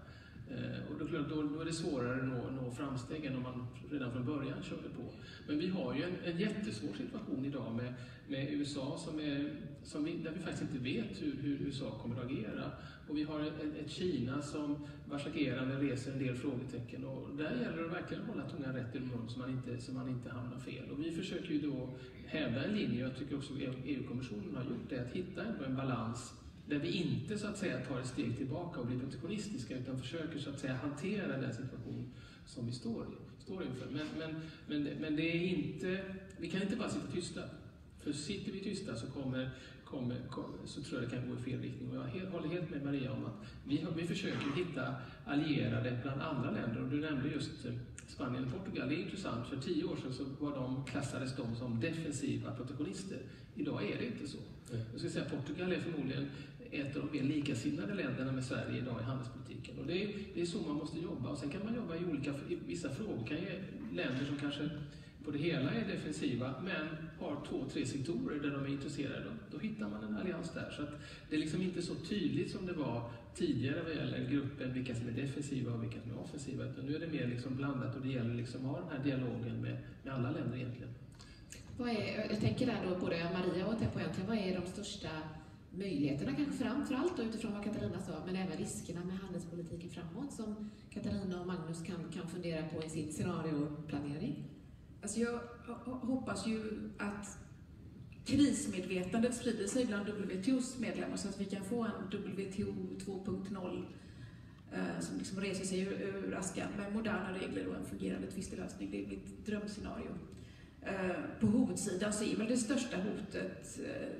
S6: Eh, och då, då, då är det svårare att nå, nå framsteg än om man redan från början körde på. Men vi har ju en, en jättesvår situation idag med, med U S A som är, som vi, där vi faktiskt inte vet hur, hur U S A kommer att agera. Och vi har ett, ett Kina som vars agerande reser en del frågetecken. Och där gäller det verkligen att hålla tungan rätt i mun så man inte, så man inte hamnar fel. Och vi försöker ju då hävda en linje, jag tycker också E U-kommissionen har gjort det, att hitta en balans där vi inte så att säga tar ett steg tillbaka och blir protektionistiska utan försöker så att säga hantera den situation som vi står, i, står inför. Men, men, men, men det är inte, vi kan inte bara sitta tysta. För sitter vi tysta så kommer, kommer, kommer så tror jag det kan gå i fel riktning. Och jag helt, håller helt med Maria om att vi, vi försöker hitta allierade bland andra länder. Och du nämnde just Spanien och Portugal. Det är intressant. För tio år sedan så var de, klassades de som defensiva protektionister. Idag är det inte så. Jag ska säga att Portugal är förmodligen ett av de mer likasinnade länderna med Sverige idag i handelspolitiken. Och det är, det är så man måste jobba. Och sen kan man jobba i olika, i vissa frågor. Kan ge länder som kanske på det hela är defensiva, men har två, tre sektorer där de är intresserade. Då, då hittar man en allians där. Så att det är liksom inte så tydligt som det var tidigare vad gäller gruppen, vilka som är defensiva och vilka som är offensiva. Utan nu är det mer liksom blandat och det gäller liksom att ha den här dialogen med, med alla länder egentligen.
S1: Vad är, jag tänker där då, både Maria och Teppo egentligen, vad är de största möjligheterna kanske framför allt utifrån vad Katarina sa, men även riskerna med handelspolitiken framåt som Katarina och Magnus kan, kan fundera på i sin scenarioplanering?
S4: Alltså jag hoppas ju att krismedvetandet sprider sig bland W T O:s medlemmar så att vi kan få en W T O två punkt noll eh, som liksom reser sig ur, ur askan med moderna regler och en fungerande tvistelösning. Det är mitt drömscenario. Eh, på hovedsidan så är väl det största hotet eh,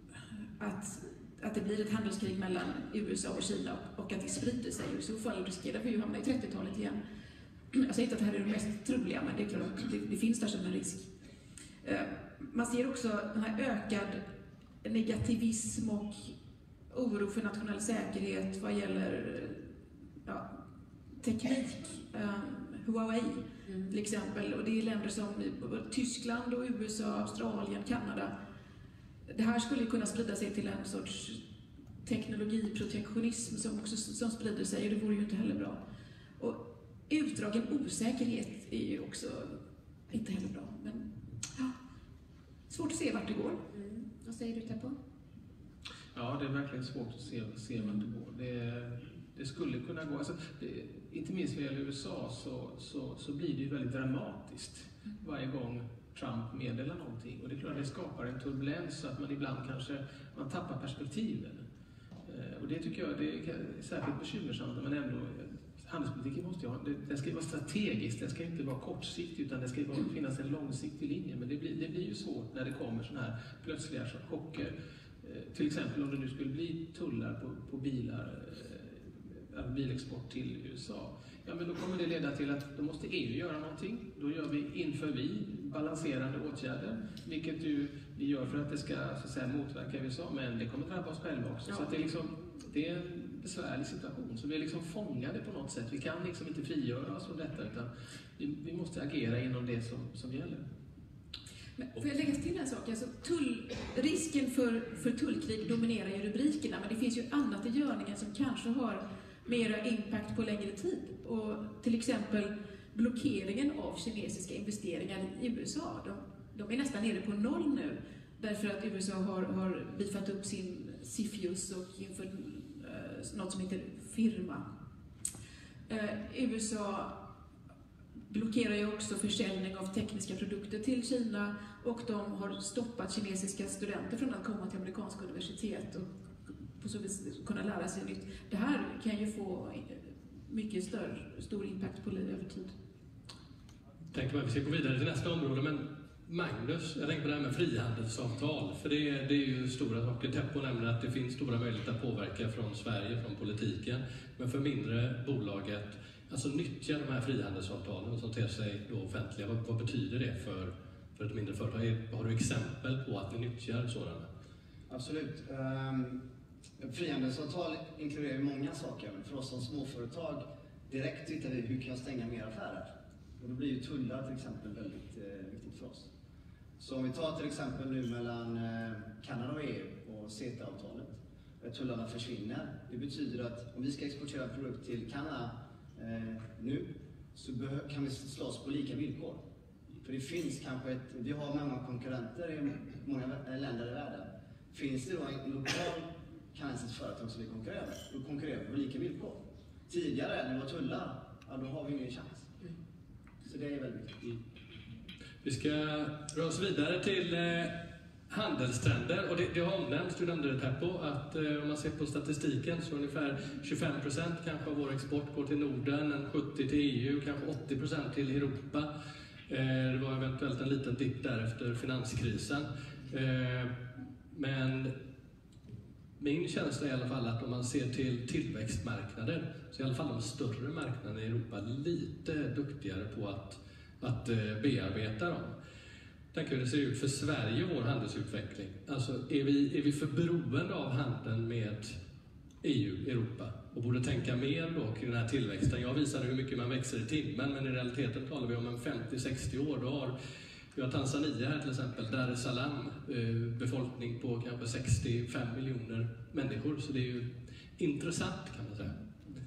S4: att, att det blir ett handelskrig mellan U S A och Kina och att det sprider sig. I så fall riskerar vi ju hamna i trettiotalet igen. Jag säger inte att det här är det mest troliga, men det är klart att det, det finns där som en risk. Man ser också den här ökad negativism och oro för nationell säkerhet vad gäller ja, teknik. Huawei till exempel, och det är länder som Tyskland och U S A, Australien, Kanada. Det här skulle kunna sprida sig till en sorts teknologiprotektionism som också som sprider sig, och det vore ju inte heller bra. Och utdragen osäkerhet är ju också inte heller bra, men ja, svårt att se vart det går.
S1: Mm. Vad säger du, Teppo?
S6: Ja, det är verkligen svårt att se, se vart det går. Det, det skulle kunna gå, alltså, det, inte minst vad gäller U S A så, så, så blir det ju väldigt dramatiskt varje gång Trump meddelar någonting. Och det är klart att det skapar en turbulens så att man ibland kanske man tappar perspektiven. Och det tycker jag det är särskilt bekymmersamt, men ändå handelspolitiken måste ju ha, det, det ska ju vara strategiskt, det ska inte vara kortsiktigt utan det ska ju vara, finnas en långsiktig linje. Men det blir, det blir ju svårt när det kommer sådana här plötsliga chocker. Eh, till exempel om det nu skulle bli tullar på, på bilar, eh, bilexport till U S A. Ja, men då kommer det leda till att då måste E U göra någonting. Då gör vi, inför vi balanserande åtgärder, vilket ju vi gör för att det ska så att säga, motverka U S A, men det kommer drabba oss själva också. Ja. Så att det, är liksom, det är en besvärlig situation. Så vi är liksom fångade på något sätt. Vi kan liksom inte frigöra oss från detta, utan vi, vi måste agera inom det som, som gäller.
S4: Men får jag lägga till en sak? Alltså, tull, risken för, för tullkrig dominerar ju rubrikerna, men det finns ju annat i görningen som kanske har mera impact på längre tid. Och till exempel blockeringen av kinesiska investeringar i U S A. De, de är nästan nere på noll nu, därför att U S A har, har bifat upp sin CFIUS och infört eh, något som heter firma. Eh, U S A blockerar ju också försäljning av tekniska produkter till Kina, och de har stoppat kinesiska studenter från att komma till amerikanska universitet och på så vis kunna lära sig nytt. Det här kan ju få mycket större, stor impact på liv över tid.
S2: Jag tänkte att vi ska gå vidare till nästa område, men Magnus, jag tänker på det här med frihandelsavtal, för det är, det är ju stora saker. Teppo nämner att det finns stora möjligheter att påverka från Sverige, från politiken, men för mindre bolaget, alltså nyttja de här frihandelsavtalen som ter sig då offentliga. Vad, vad betyder det för, för ett mindre företag? Har du exempel på att ni nyttjar sådana?
S7: Absolut. Um, frihandelsavtal inkluderar ju många saker. För oss som småföretag direkt tittar vi hur kan jag stänga mer affärer. Och då blir ju tullar till exempel väldigt eh, viktigt för oss. Så om vi tar till exempel nu mellan eh, Kanada och E U och CETA-avtalet, där tullarna försvinner. Det betyder att om vi ska exportera en produkt till Kanada eh, nu så kan vi slåss på lika villkor. För det finns kanske ett, vi har många konkurrenter i många länder i världen. Finns det då en lokal kanadensiskt företag som vi konkurrerar med, då konkurrerar vi på lika villkor. Tidigare när det var tullar, ja, då har vi ingen chans. Så det är väldigt viktigt.
S2: Mm. Vi ska röra oss vidare till eh, handelstrender. Och det, det har omnämnts, du nämnde det här på, att eh, om man ser på statistiken så ungefär tjugofem procent kanske av vår export går till Norden, en sjuttio till E U, kanske åttio procent till Europa. Eh, det var eventuellt en liten dipp där efter finanskrisen. Eh, men min känsla är i alla fall att om man ser till tillväxtmarknader så är i alla fall de större marknaderna i Europa lite duktigare på att, att bearbeta dem. Tänk hur det ser ut för Sverige och vår handelsutveckling. Alltså är vi, är vi för beroende av handeln med E U, Europa, och borde tänka mer då kring den här tillväxten. Jag visade hur mycket man växer i timmen, men i realiteten talar vi om en femtio till sextio år. Då har vi har Tanzania här till exempel, Dar es Salaam, befolkning på kanske sextiofem miljoner människor. Så det är ju intressant kan man säga.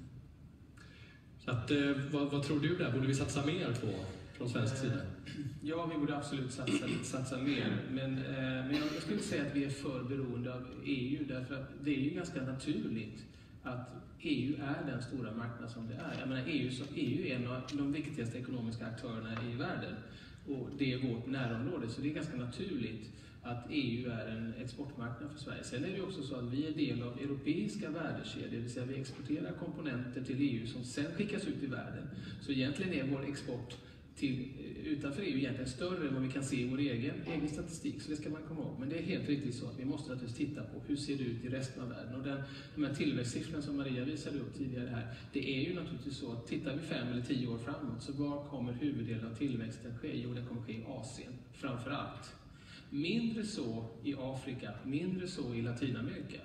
S2: Så att, vad, vad tror du där? Borde vi satsa mer på från svensk sida?
S6: Ja, vi borde absolut satsa, satsa mer. Men, men jag skulle inte säga att vi är för beroende av E U, därför att det är ju ganska naturligt att E U är den stora marknad som det är. Jag menar, E U, som, E U är en av de viktigaste ekonomiska aktörerna i världen. Och det är vårt närområde, så det är ganska naturligt att E U är en exportmarknad för Sverige. Sen är det också så att vi är del av europeiska värdekedjor, det vill säga vi exporterar komponenter till E U som sen skickas ut i världen. Så egentligen är vår export till, utanför E U egentligen större än vad vi kan se i vår egen, egen statistik, så det ska man komma ihåg. Men det är helt riktigt så att vi måste naturligtvis titta på hur ser det ut i resten av världen. Och den, de här tillväxtsiffrorna som Maria visade upp tidigare här, det är ju naturligtvis så att tittar vi fem eller tio år framåt, så var kommer huvuddelen av tillväxten ske? Jo, den kommer ske i Asien, framför allt. Mindre så i Afrika, mindre så i Latinamerika.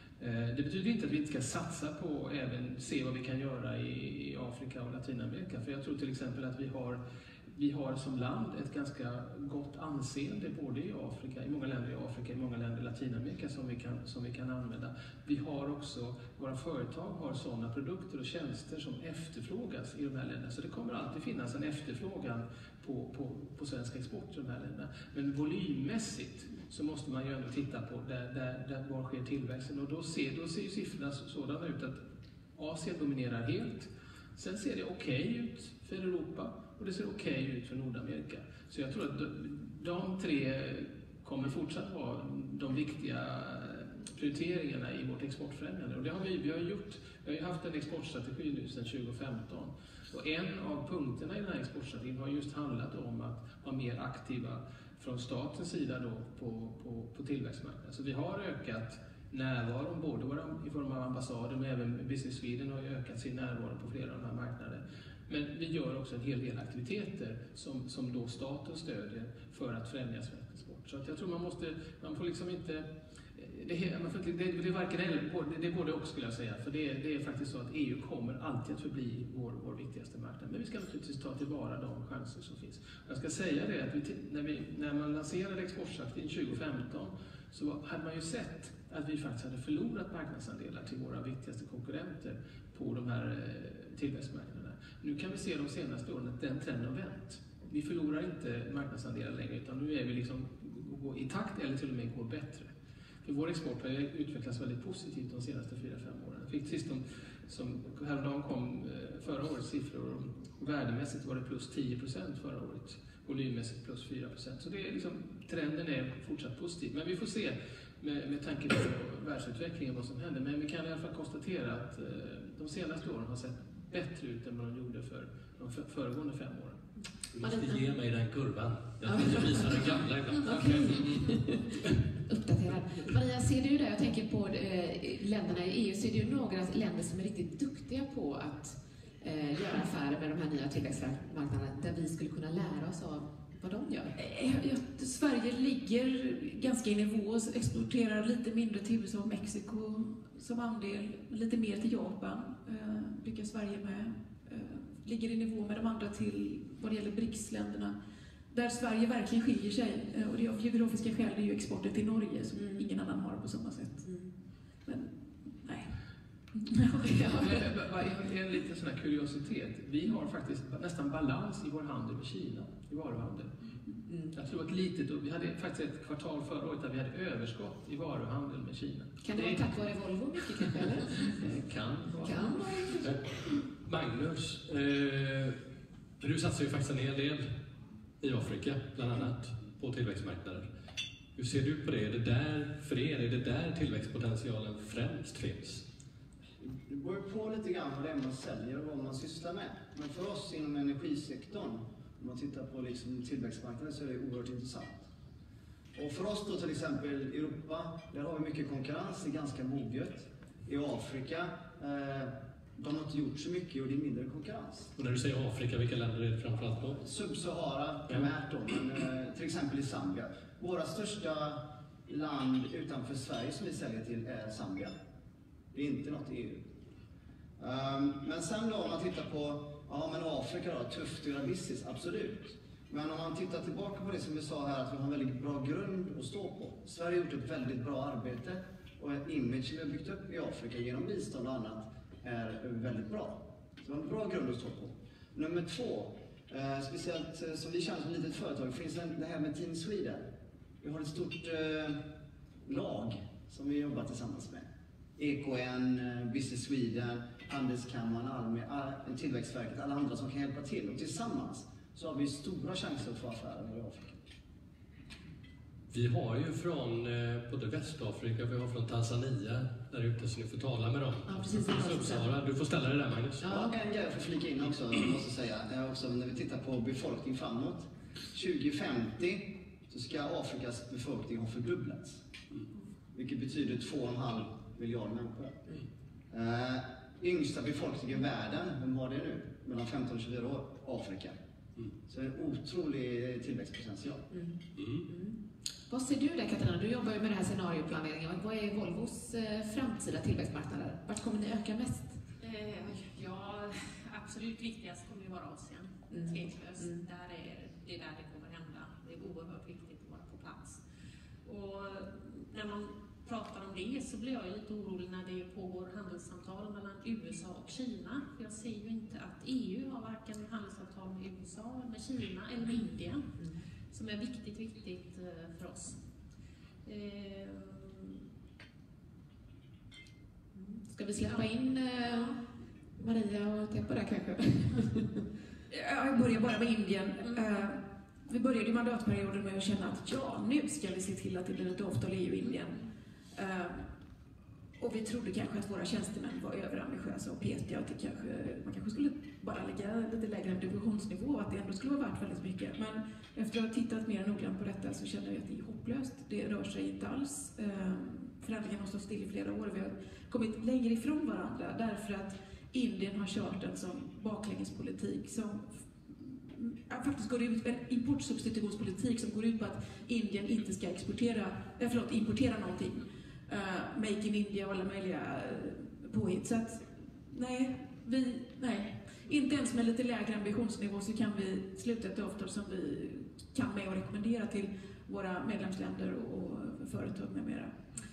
S6: Det betyder inte att vi inte ska satsa på även se vad vi kan göra i Afrika och Latinamerika. För jag tror till exempel att vi har, vi har som land ett ganska gott anseende både i Afrika, i många länder i Afrika, i många länder i Latinamerika som vi kan, som vi kan använda. Vi har också, våra företag har sådana produkter och tjänster som efterfrågas i de här länderna. Så det kommer alltid finnas en efterfrågan på, på, på svensk export i de här länderna. Men volymmässigt så måste man ju ändå titta på där, där, där var sker tillväxten. Och då ser, då ser ju siffrorna sådana ut att Asien dominerar helt. Sen ser det okej okay ut för Europa och det ser okej okay ut för Nordamerika. Så jag tror att de, de tre kommer fortsatt vara de viktiga prioriteringarna i vårt exportfrämjande. Och det har vi, vi har gjort. Vi har ju haft en exportstrategi nu sedan tjugo femton. Och en av punkterna i den här exportstrategin har just handlat om att vara mer aktiva från statens sida då på, på, på tillväxtmarknaden. Så vi har ökat närvaron både i form av ambassader, men även Business Sweden har ju ökat sin närvaro på flera av de här marknaderna. Men vi gör också en hel del aktiviteter som, som då staten stödjer för att främja svensk export. Så att jag tror man måste, man får liksom inte, det, man får inte, det, det är varken eller, det är både och skulle jag säga. För det, det är faktiskt så att E U kommer alltid att förbli vår, vår viktigaste marknad. Men vi ska naturligtvis ta tillvara de chanser som finns. Jag ska säga det att vi, när, vi, när man lanserade exportstrategin tjugo femton så hade man ju sett att vi faktiskt hade förlorat marknadsandelar till våra viktigaste konkurrenter på de här tillväxtmarknaderna. Nu kan vi se de senaste åren att den trenden har vänt. Vi förlorar inte marknadsandelar längre, utan nu är vi liksom i takt eller till och med går bättre. För vår export har utvecklats väldigt positivt de senaste fyra fem åren. Jag fick sist som, som häromdagen kom förra årets siffror och värdemässigt var det plus tio procent förra året. Volymmässigt plus fyra procent. Så det är liksom, trenden är fortsatt positiv. Men vi får se med, med tanke på världsutvecklingen vad som händer. Men vi kan i alla fall konstatera att eh, de senaste åren har sett bättre ut än vad de gjorde för de för, föregående fem åren.
S2: Du måste ge mig den kurvan. Jag tror att du visar den gamla ibland.
S1: Okay. Uppdaterad. Maria, ser du där, jag tänker på eh, länderna i E U, ser du några länder som är riktigt duktiga på att eh, göra affärer med de här nya tillväxtmarknaderna där vi skulle kunna lära oss av vad de gör?
S4: Ja, Sverige ligger ganska i nivå, exporterar lite mindre till U S A och Mexiko som andel, lite mer till Japan, eh, lyckas Sverige med. Eh, ligger i nivå med de andra till vad det gäller B R I C S-länderna. Där Sverige verkligen skiljer sig, eh, och det är av geografiska skäl, det är ju exporten till Norge som mm. ingen annan har på samma sätt. Mm. Men, nej.
S6: En liten sån här kuriositet. Vi har faktiskt nästan balans i vår handel med Kina, i varuhandel. Mm. Jag tror att litet, vi hade faktiskt ett kvartal förra året där vi hade överskott i varuhandel med Kina.
S1: Kan det vara tack vare Volvo mycket kanske, eller?
S6: Kan vara.
S1: Kan vara.
S2: Magnus, eh, du satsar ju faktiskt en hel del i Afrika, bland annat, på tillväxtmarknader. Hur ser du på det? Är det där, för er, är det där tillväxtpotentialen främst finns?
S7: Det beror ju på lite grann vad det är man säljer och vad man sysslar med. Men för oss inom energisektorn, om man tittar på liksom tillväxtmarknaden, så är det oerhört intressant. Och för oss då till exempel i Europa, där har vi mycket konkurrens, det är ganska moget. I Afrika, eh, de har inte gjort så mycket och det är mindre konkurrens.
S2: Och när du säger Afrika, vilka länder är det framförallt då?
S7: Sub-Sahara primärt då, men eh, till exempel i Zambia. Våra största land utanför Sverige som vi säljer till är Zambia. Det är inte något E U. Um, men sen då om man tittar på, ja men Afrika då, tufft att göra business, absolut. Men om man tittar tillbaka på det som vi sa här, att vi har en väldigt bra grund att stå på. Sverige har gjort ett väldigt bra arbete och en image som vi har byggt upp i Afrika genom bistånd och annat är väldigt bra. Så vi har en bra grund att stå på. Nummer två, eh, speciellt eh, som vi känner som ett litet företag, finns det, det här med Team Sweden. Vi har ett stort eh, lag som vi jobbar tillsammans med. E K N, Business Sweden, Handelskammaren, Almi, Tillväxtverket, alla andra som kan hjälpa till. Och tillsammans så har vi stora chanser att få affärer i Afrika.
S2: Vi har ju från eh, både Västafrika och vi har från Tanzania där ute, så ni får tala med dem.
S1: Ja, precis.
S2: Sara, du får ställa det där, Magnus.
S7: Ja, en grej jag får flika in också, måste jag säga, är också när vi tittar på befolkning framåt. tjugo femtio så ska Afrikas befolkning ha fördubblats. Vilket betyder två och en halv miljard människor. Mm. Uh, yngsta befolkningen i världen, vem har det nu? Mellan femton och tjugofyra år, Afrika. Mm. Så det är en otrolig tillväxtpotential.
S1: Mm. Mm. Mm. Vad ser du där, Katarina? Du jobbar ju med det här scenarioplaneringen. Vad är Volvos eh, framtida tillväxtmarknader? Vart kommer ni öka mest?
S8: Eh, ja, absolut viktigast kommer ju vara Asien. Mm. Tveklöst. Mm. Där är, det är där det kommer hända. Det är oerhört viktigt att vara på plats. Och när man pratar om det så blir jag lite orolig när det pågår handelssamtal mellan U S A och Kina. Jag ser ju inte att E U har varken handelsavtal med U S A, med Kina eller med Indien, mm. som är viktigt, viktigt för oss.
S1: Ska vi släppa in eh, Maria och Teppo där kanske?
S4: Jag börjar bara med Indien. Uh, vi började i mandatperioden med att känna att ja, nu ska vi se till att det blir ett avtal E U-Indien. Uh, och vi trodde kanske att våra tjänstemän var överambitiösa och petiga, att det kanske, man kanske skulle bara lägga lite lägre ambitionsnivå, att det ändå skulle vara värt väldigt mycket. Men efter att ha tittat mer noggrant på detta så känner vi att det är hopplöst. Det rör sig inte alls. Uh, förändringen har stått still i flera år. Vi har kommit längre ifrån varandra därför att Indien har kört en sån baklängespolitik som faktiskt går ut, en importsubstitutionspolitik som går ut på att Indien inte ska exportera, förlåt, importera någonting. Uh, make in India och alla möjliga uh, påhitt. Så att, nej, vi, nej. Inte ens med lite lägre ambitionsnivå så kan vi sluta ett avtal som vi kan med och rekommendera till våra medlemsländer och företag med mera.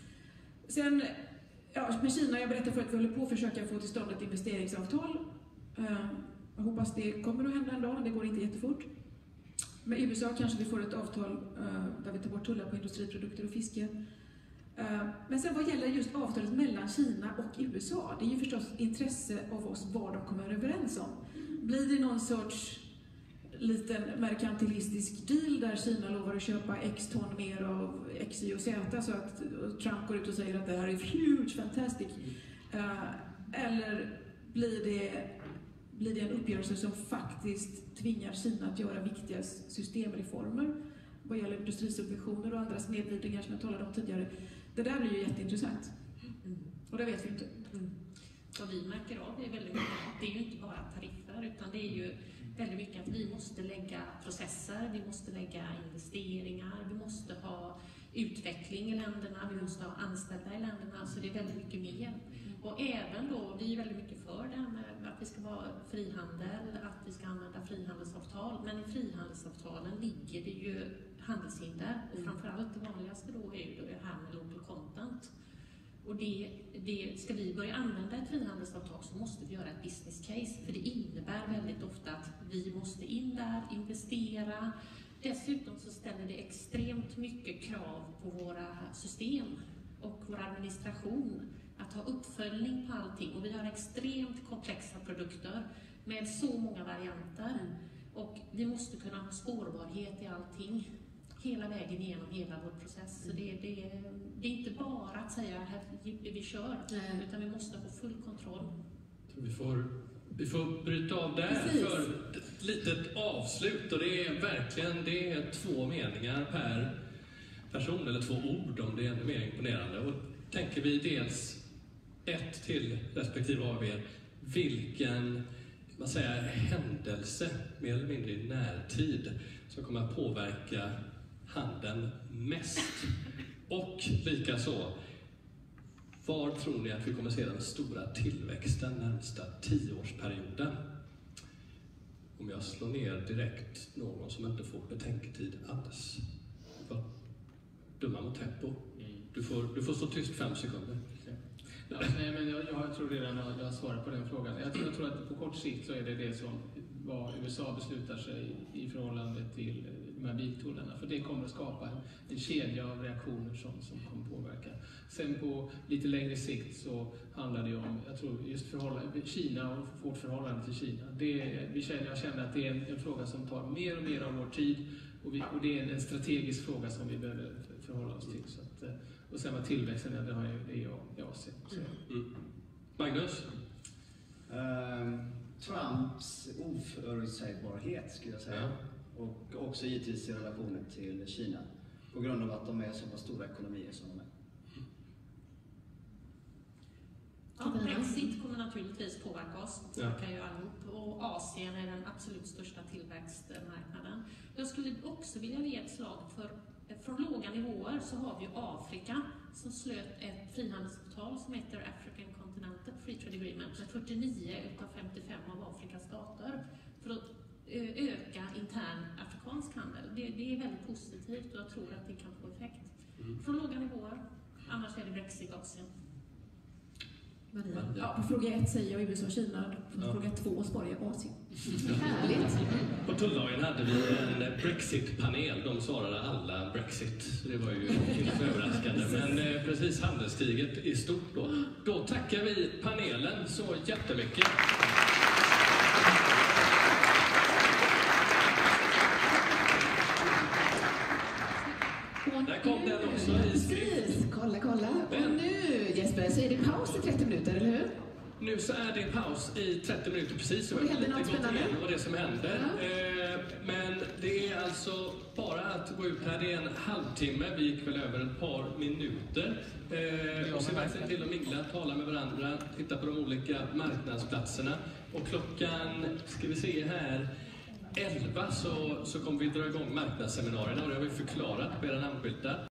S4: Sen, ja, med Kina, jag berättade för att vi håller på att försöka få till stånd ett investeringsavtal. Uh, jag hoppas det kommer att hända en dag, det går inte jättefort. Med U S A kanske vi får ett avtal uh, där vi tar bort tullar på industriprodukter och fiske. Uh, men sen vad gäller just avtalet mellan Kina och U S A, det är ju förstås intresse av oss vad de kommer överens om. Blir det någon sorts liten merkantilistisk deal där Kina lovar att köpa X ton mer av X, Y och Z så att Trump går ut och säger att det här är huge, fantastic. Uh, eller blir det, blir det en uppgörelse som faktiskt tvingar Kina att göra viktiga systemreformer vad gäller industrisubventioner och andra snedvridningar som jag talade om tidigare. Det där blir ju jätteintressant. Mm. Och det vet vi inte.
S8: Mm. Vad vi märker av är väldigt mycket, det är ju inte bara tariffer utan det är ju väldigt mycket att vi måste lägga processer, vi måste lägga investeringar, vi måste ha utveckling i länderna, vi måste ha anställda i länderna, så det är väldigt mycket mer. Och även då, vi är väldigt mycket för det här med att vi ska vara frihandel, att vi ska använda frihandelsavtal, men i frihandelsavtalen ligger det ju handelshinder och framförallt det vanligaste då är ju det här med local content. Och det, det, ska vi börja använda ett frihandelsavtal så måste vi göra ett business case. För det innebär väldigt ofta att vi måste in där, investera. Dessutom så ställer det extremt mycket krav på våra system och vår administration. Att ha uppföljning på allting. Och vi har extremt komplexa produkter med så många varianter. Och vi måste kunna ha spårbarhet i allting. Hela vägen igenom hela vår process. Så det, det, det är inte bara att säga här vi kör, Nej. utan vi måste få full kontroll.
S2: Vi får, vi får bryta av där Precis. för ett litet avslut. Och det är verkligen det är två meningar per person, eller två ord om det är ännu mer imponerande. Och tänker vi dels ett till respektive av er, vilken man säger, händelse mer eller mindre i närtid som kommer att påverka handeln mest. Och lika så, var tror ni att vi kommer att se den stora tillväxten närmsta tioårsperioden? Om jag slår ner direkt någon som inte får betänketid alls. Dumma mot tempo. Du får, du får stå tyst fem sekunder.
S6: Ja, nej, men jag, jag tror redan att jag har svarat på den frågan. Jag tror, jag tror att på kort sikt så är det det som vad U S A beslutar sig i förhållande till de här biltullarna. För det kommer att skapa en, en kedja av reaktioner som, som kommer påverka. Sen på lite längre sikt så handlar det om, jag tror just förhållande, Kina och vårt förhållande till Kina. Det, vi känner, jag känner att det är en, en fråga som tar mer och mer av vår tid. Och, vi, och det är en, en strategisk fråga som vi behöver förhålla oss till. Så att, och sen vad tillväxten är, det har jag i Asien.
S2: Mm. Magnus?
S7: Um, Trumps oförutsägbarhet skulle jag säga. Ja. Och också givetvis i relationen till Kina. På grund av att de är så stora ekonomier som de är.
S8: Ja, Brexit kommer naturligtvis påverka oss. Det påverkar ju allihop. Och Asien är den absolut största tillväxtmarknaden. Jag skulle också vilja ge ett slag för från låga nivåer så har vi Afrika som slöt ett frihandelsavtal som heter African Continental Free Trade Agreement med fyrtionio utav femtiofem av Afrikas stater för att öka intern afrikansk handel. Det, det är väldigt positivt och jag tror att det kan få effekt. Mm. Från låga nivåer, annars är det Brexit också.
S4: Maria. Ja, på fråga ett säger jag U S A och Kina, på ja. fråga två sparar jag Asien.
S1: Härligt!
S2: På Tulldagen hade vi en Brexit-panel, de svarade alla Brexit, så det var ju inte överraskande. Men eh, precis handelskriget i stort då. Då tackar vi panelen så jättemycket. Där kom den också i skrift.
S1: Kolla, kolla. Och nu Jesper, så är det paus i trettio minuter, eller hur?
S2: Nu så är det paus i trettio minuter precis.
S1: Och det händer något spännande.
S2: Vad det som händer. Ja. Eh, men det är alltså bara att gå ut här. Det är en halvtimme. Vi gick väl över ett par minuter. Eh, och se verkligen till att mingla, tala med varandra, titta på de olika marknadsplatserna. Och klockan, ska vi se här, elva så, så kommer vi dra igång marknadsseminarierna. Och det har vi förklarat på era namnskyltar.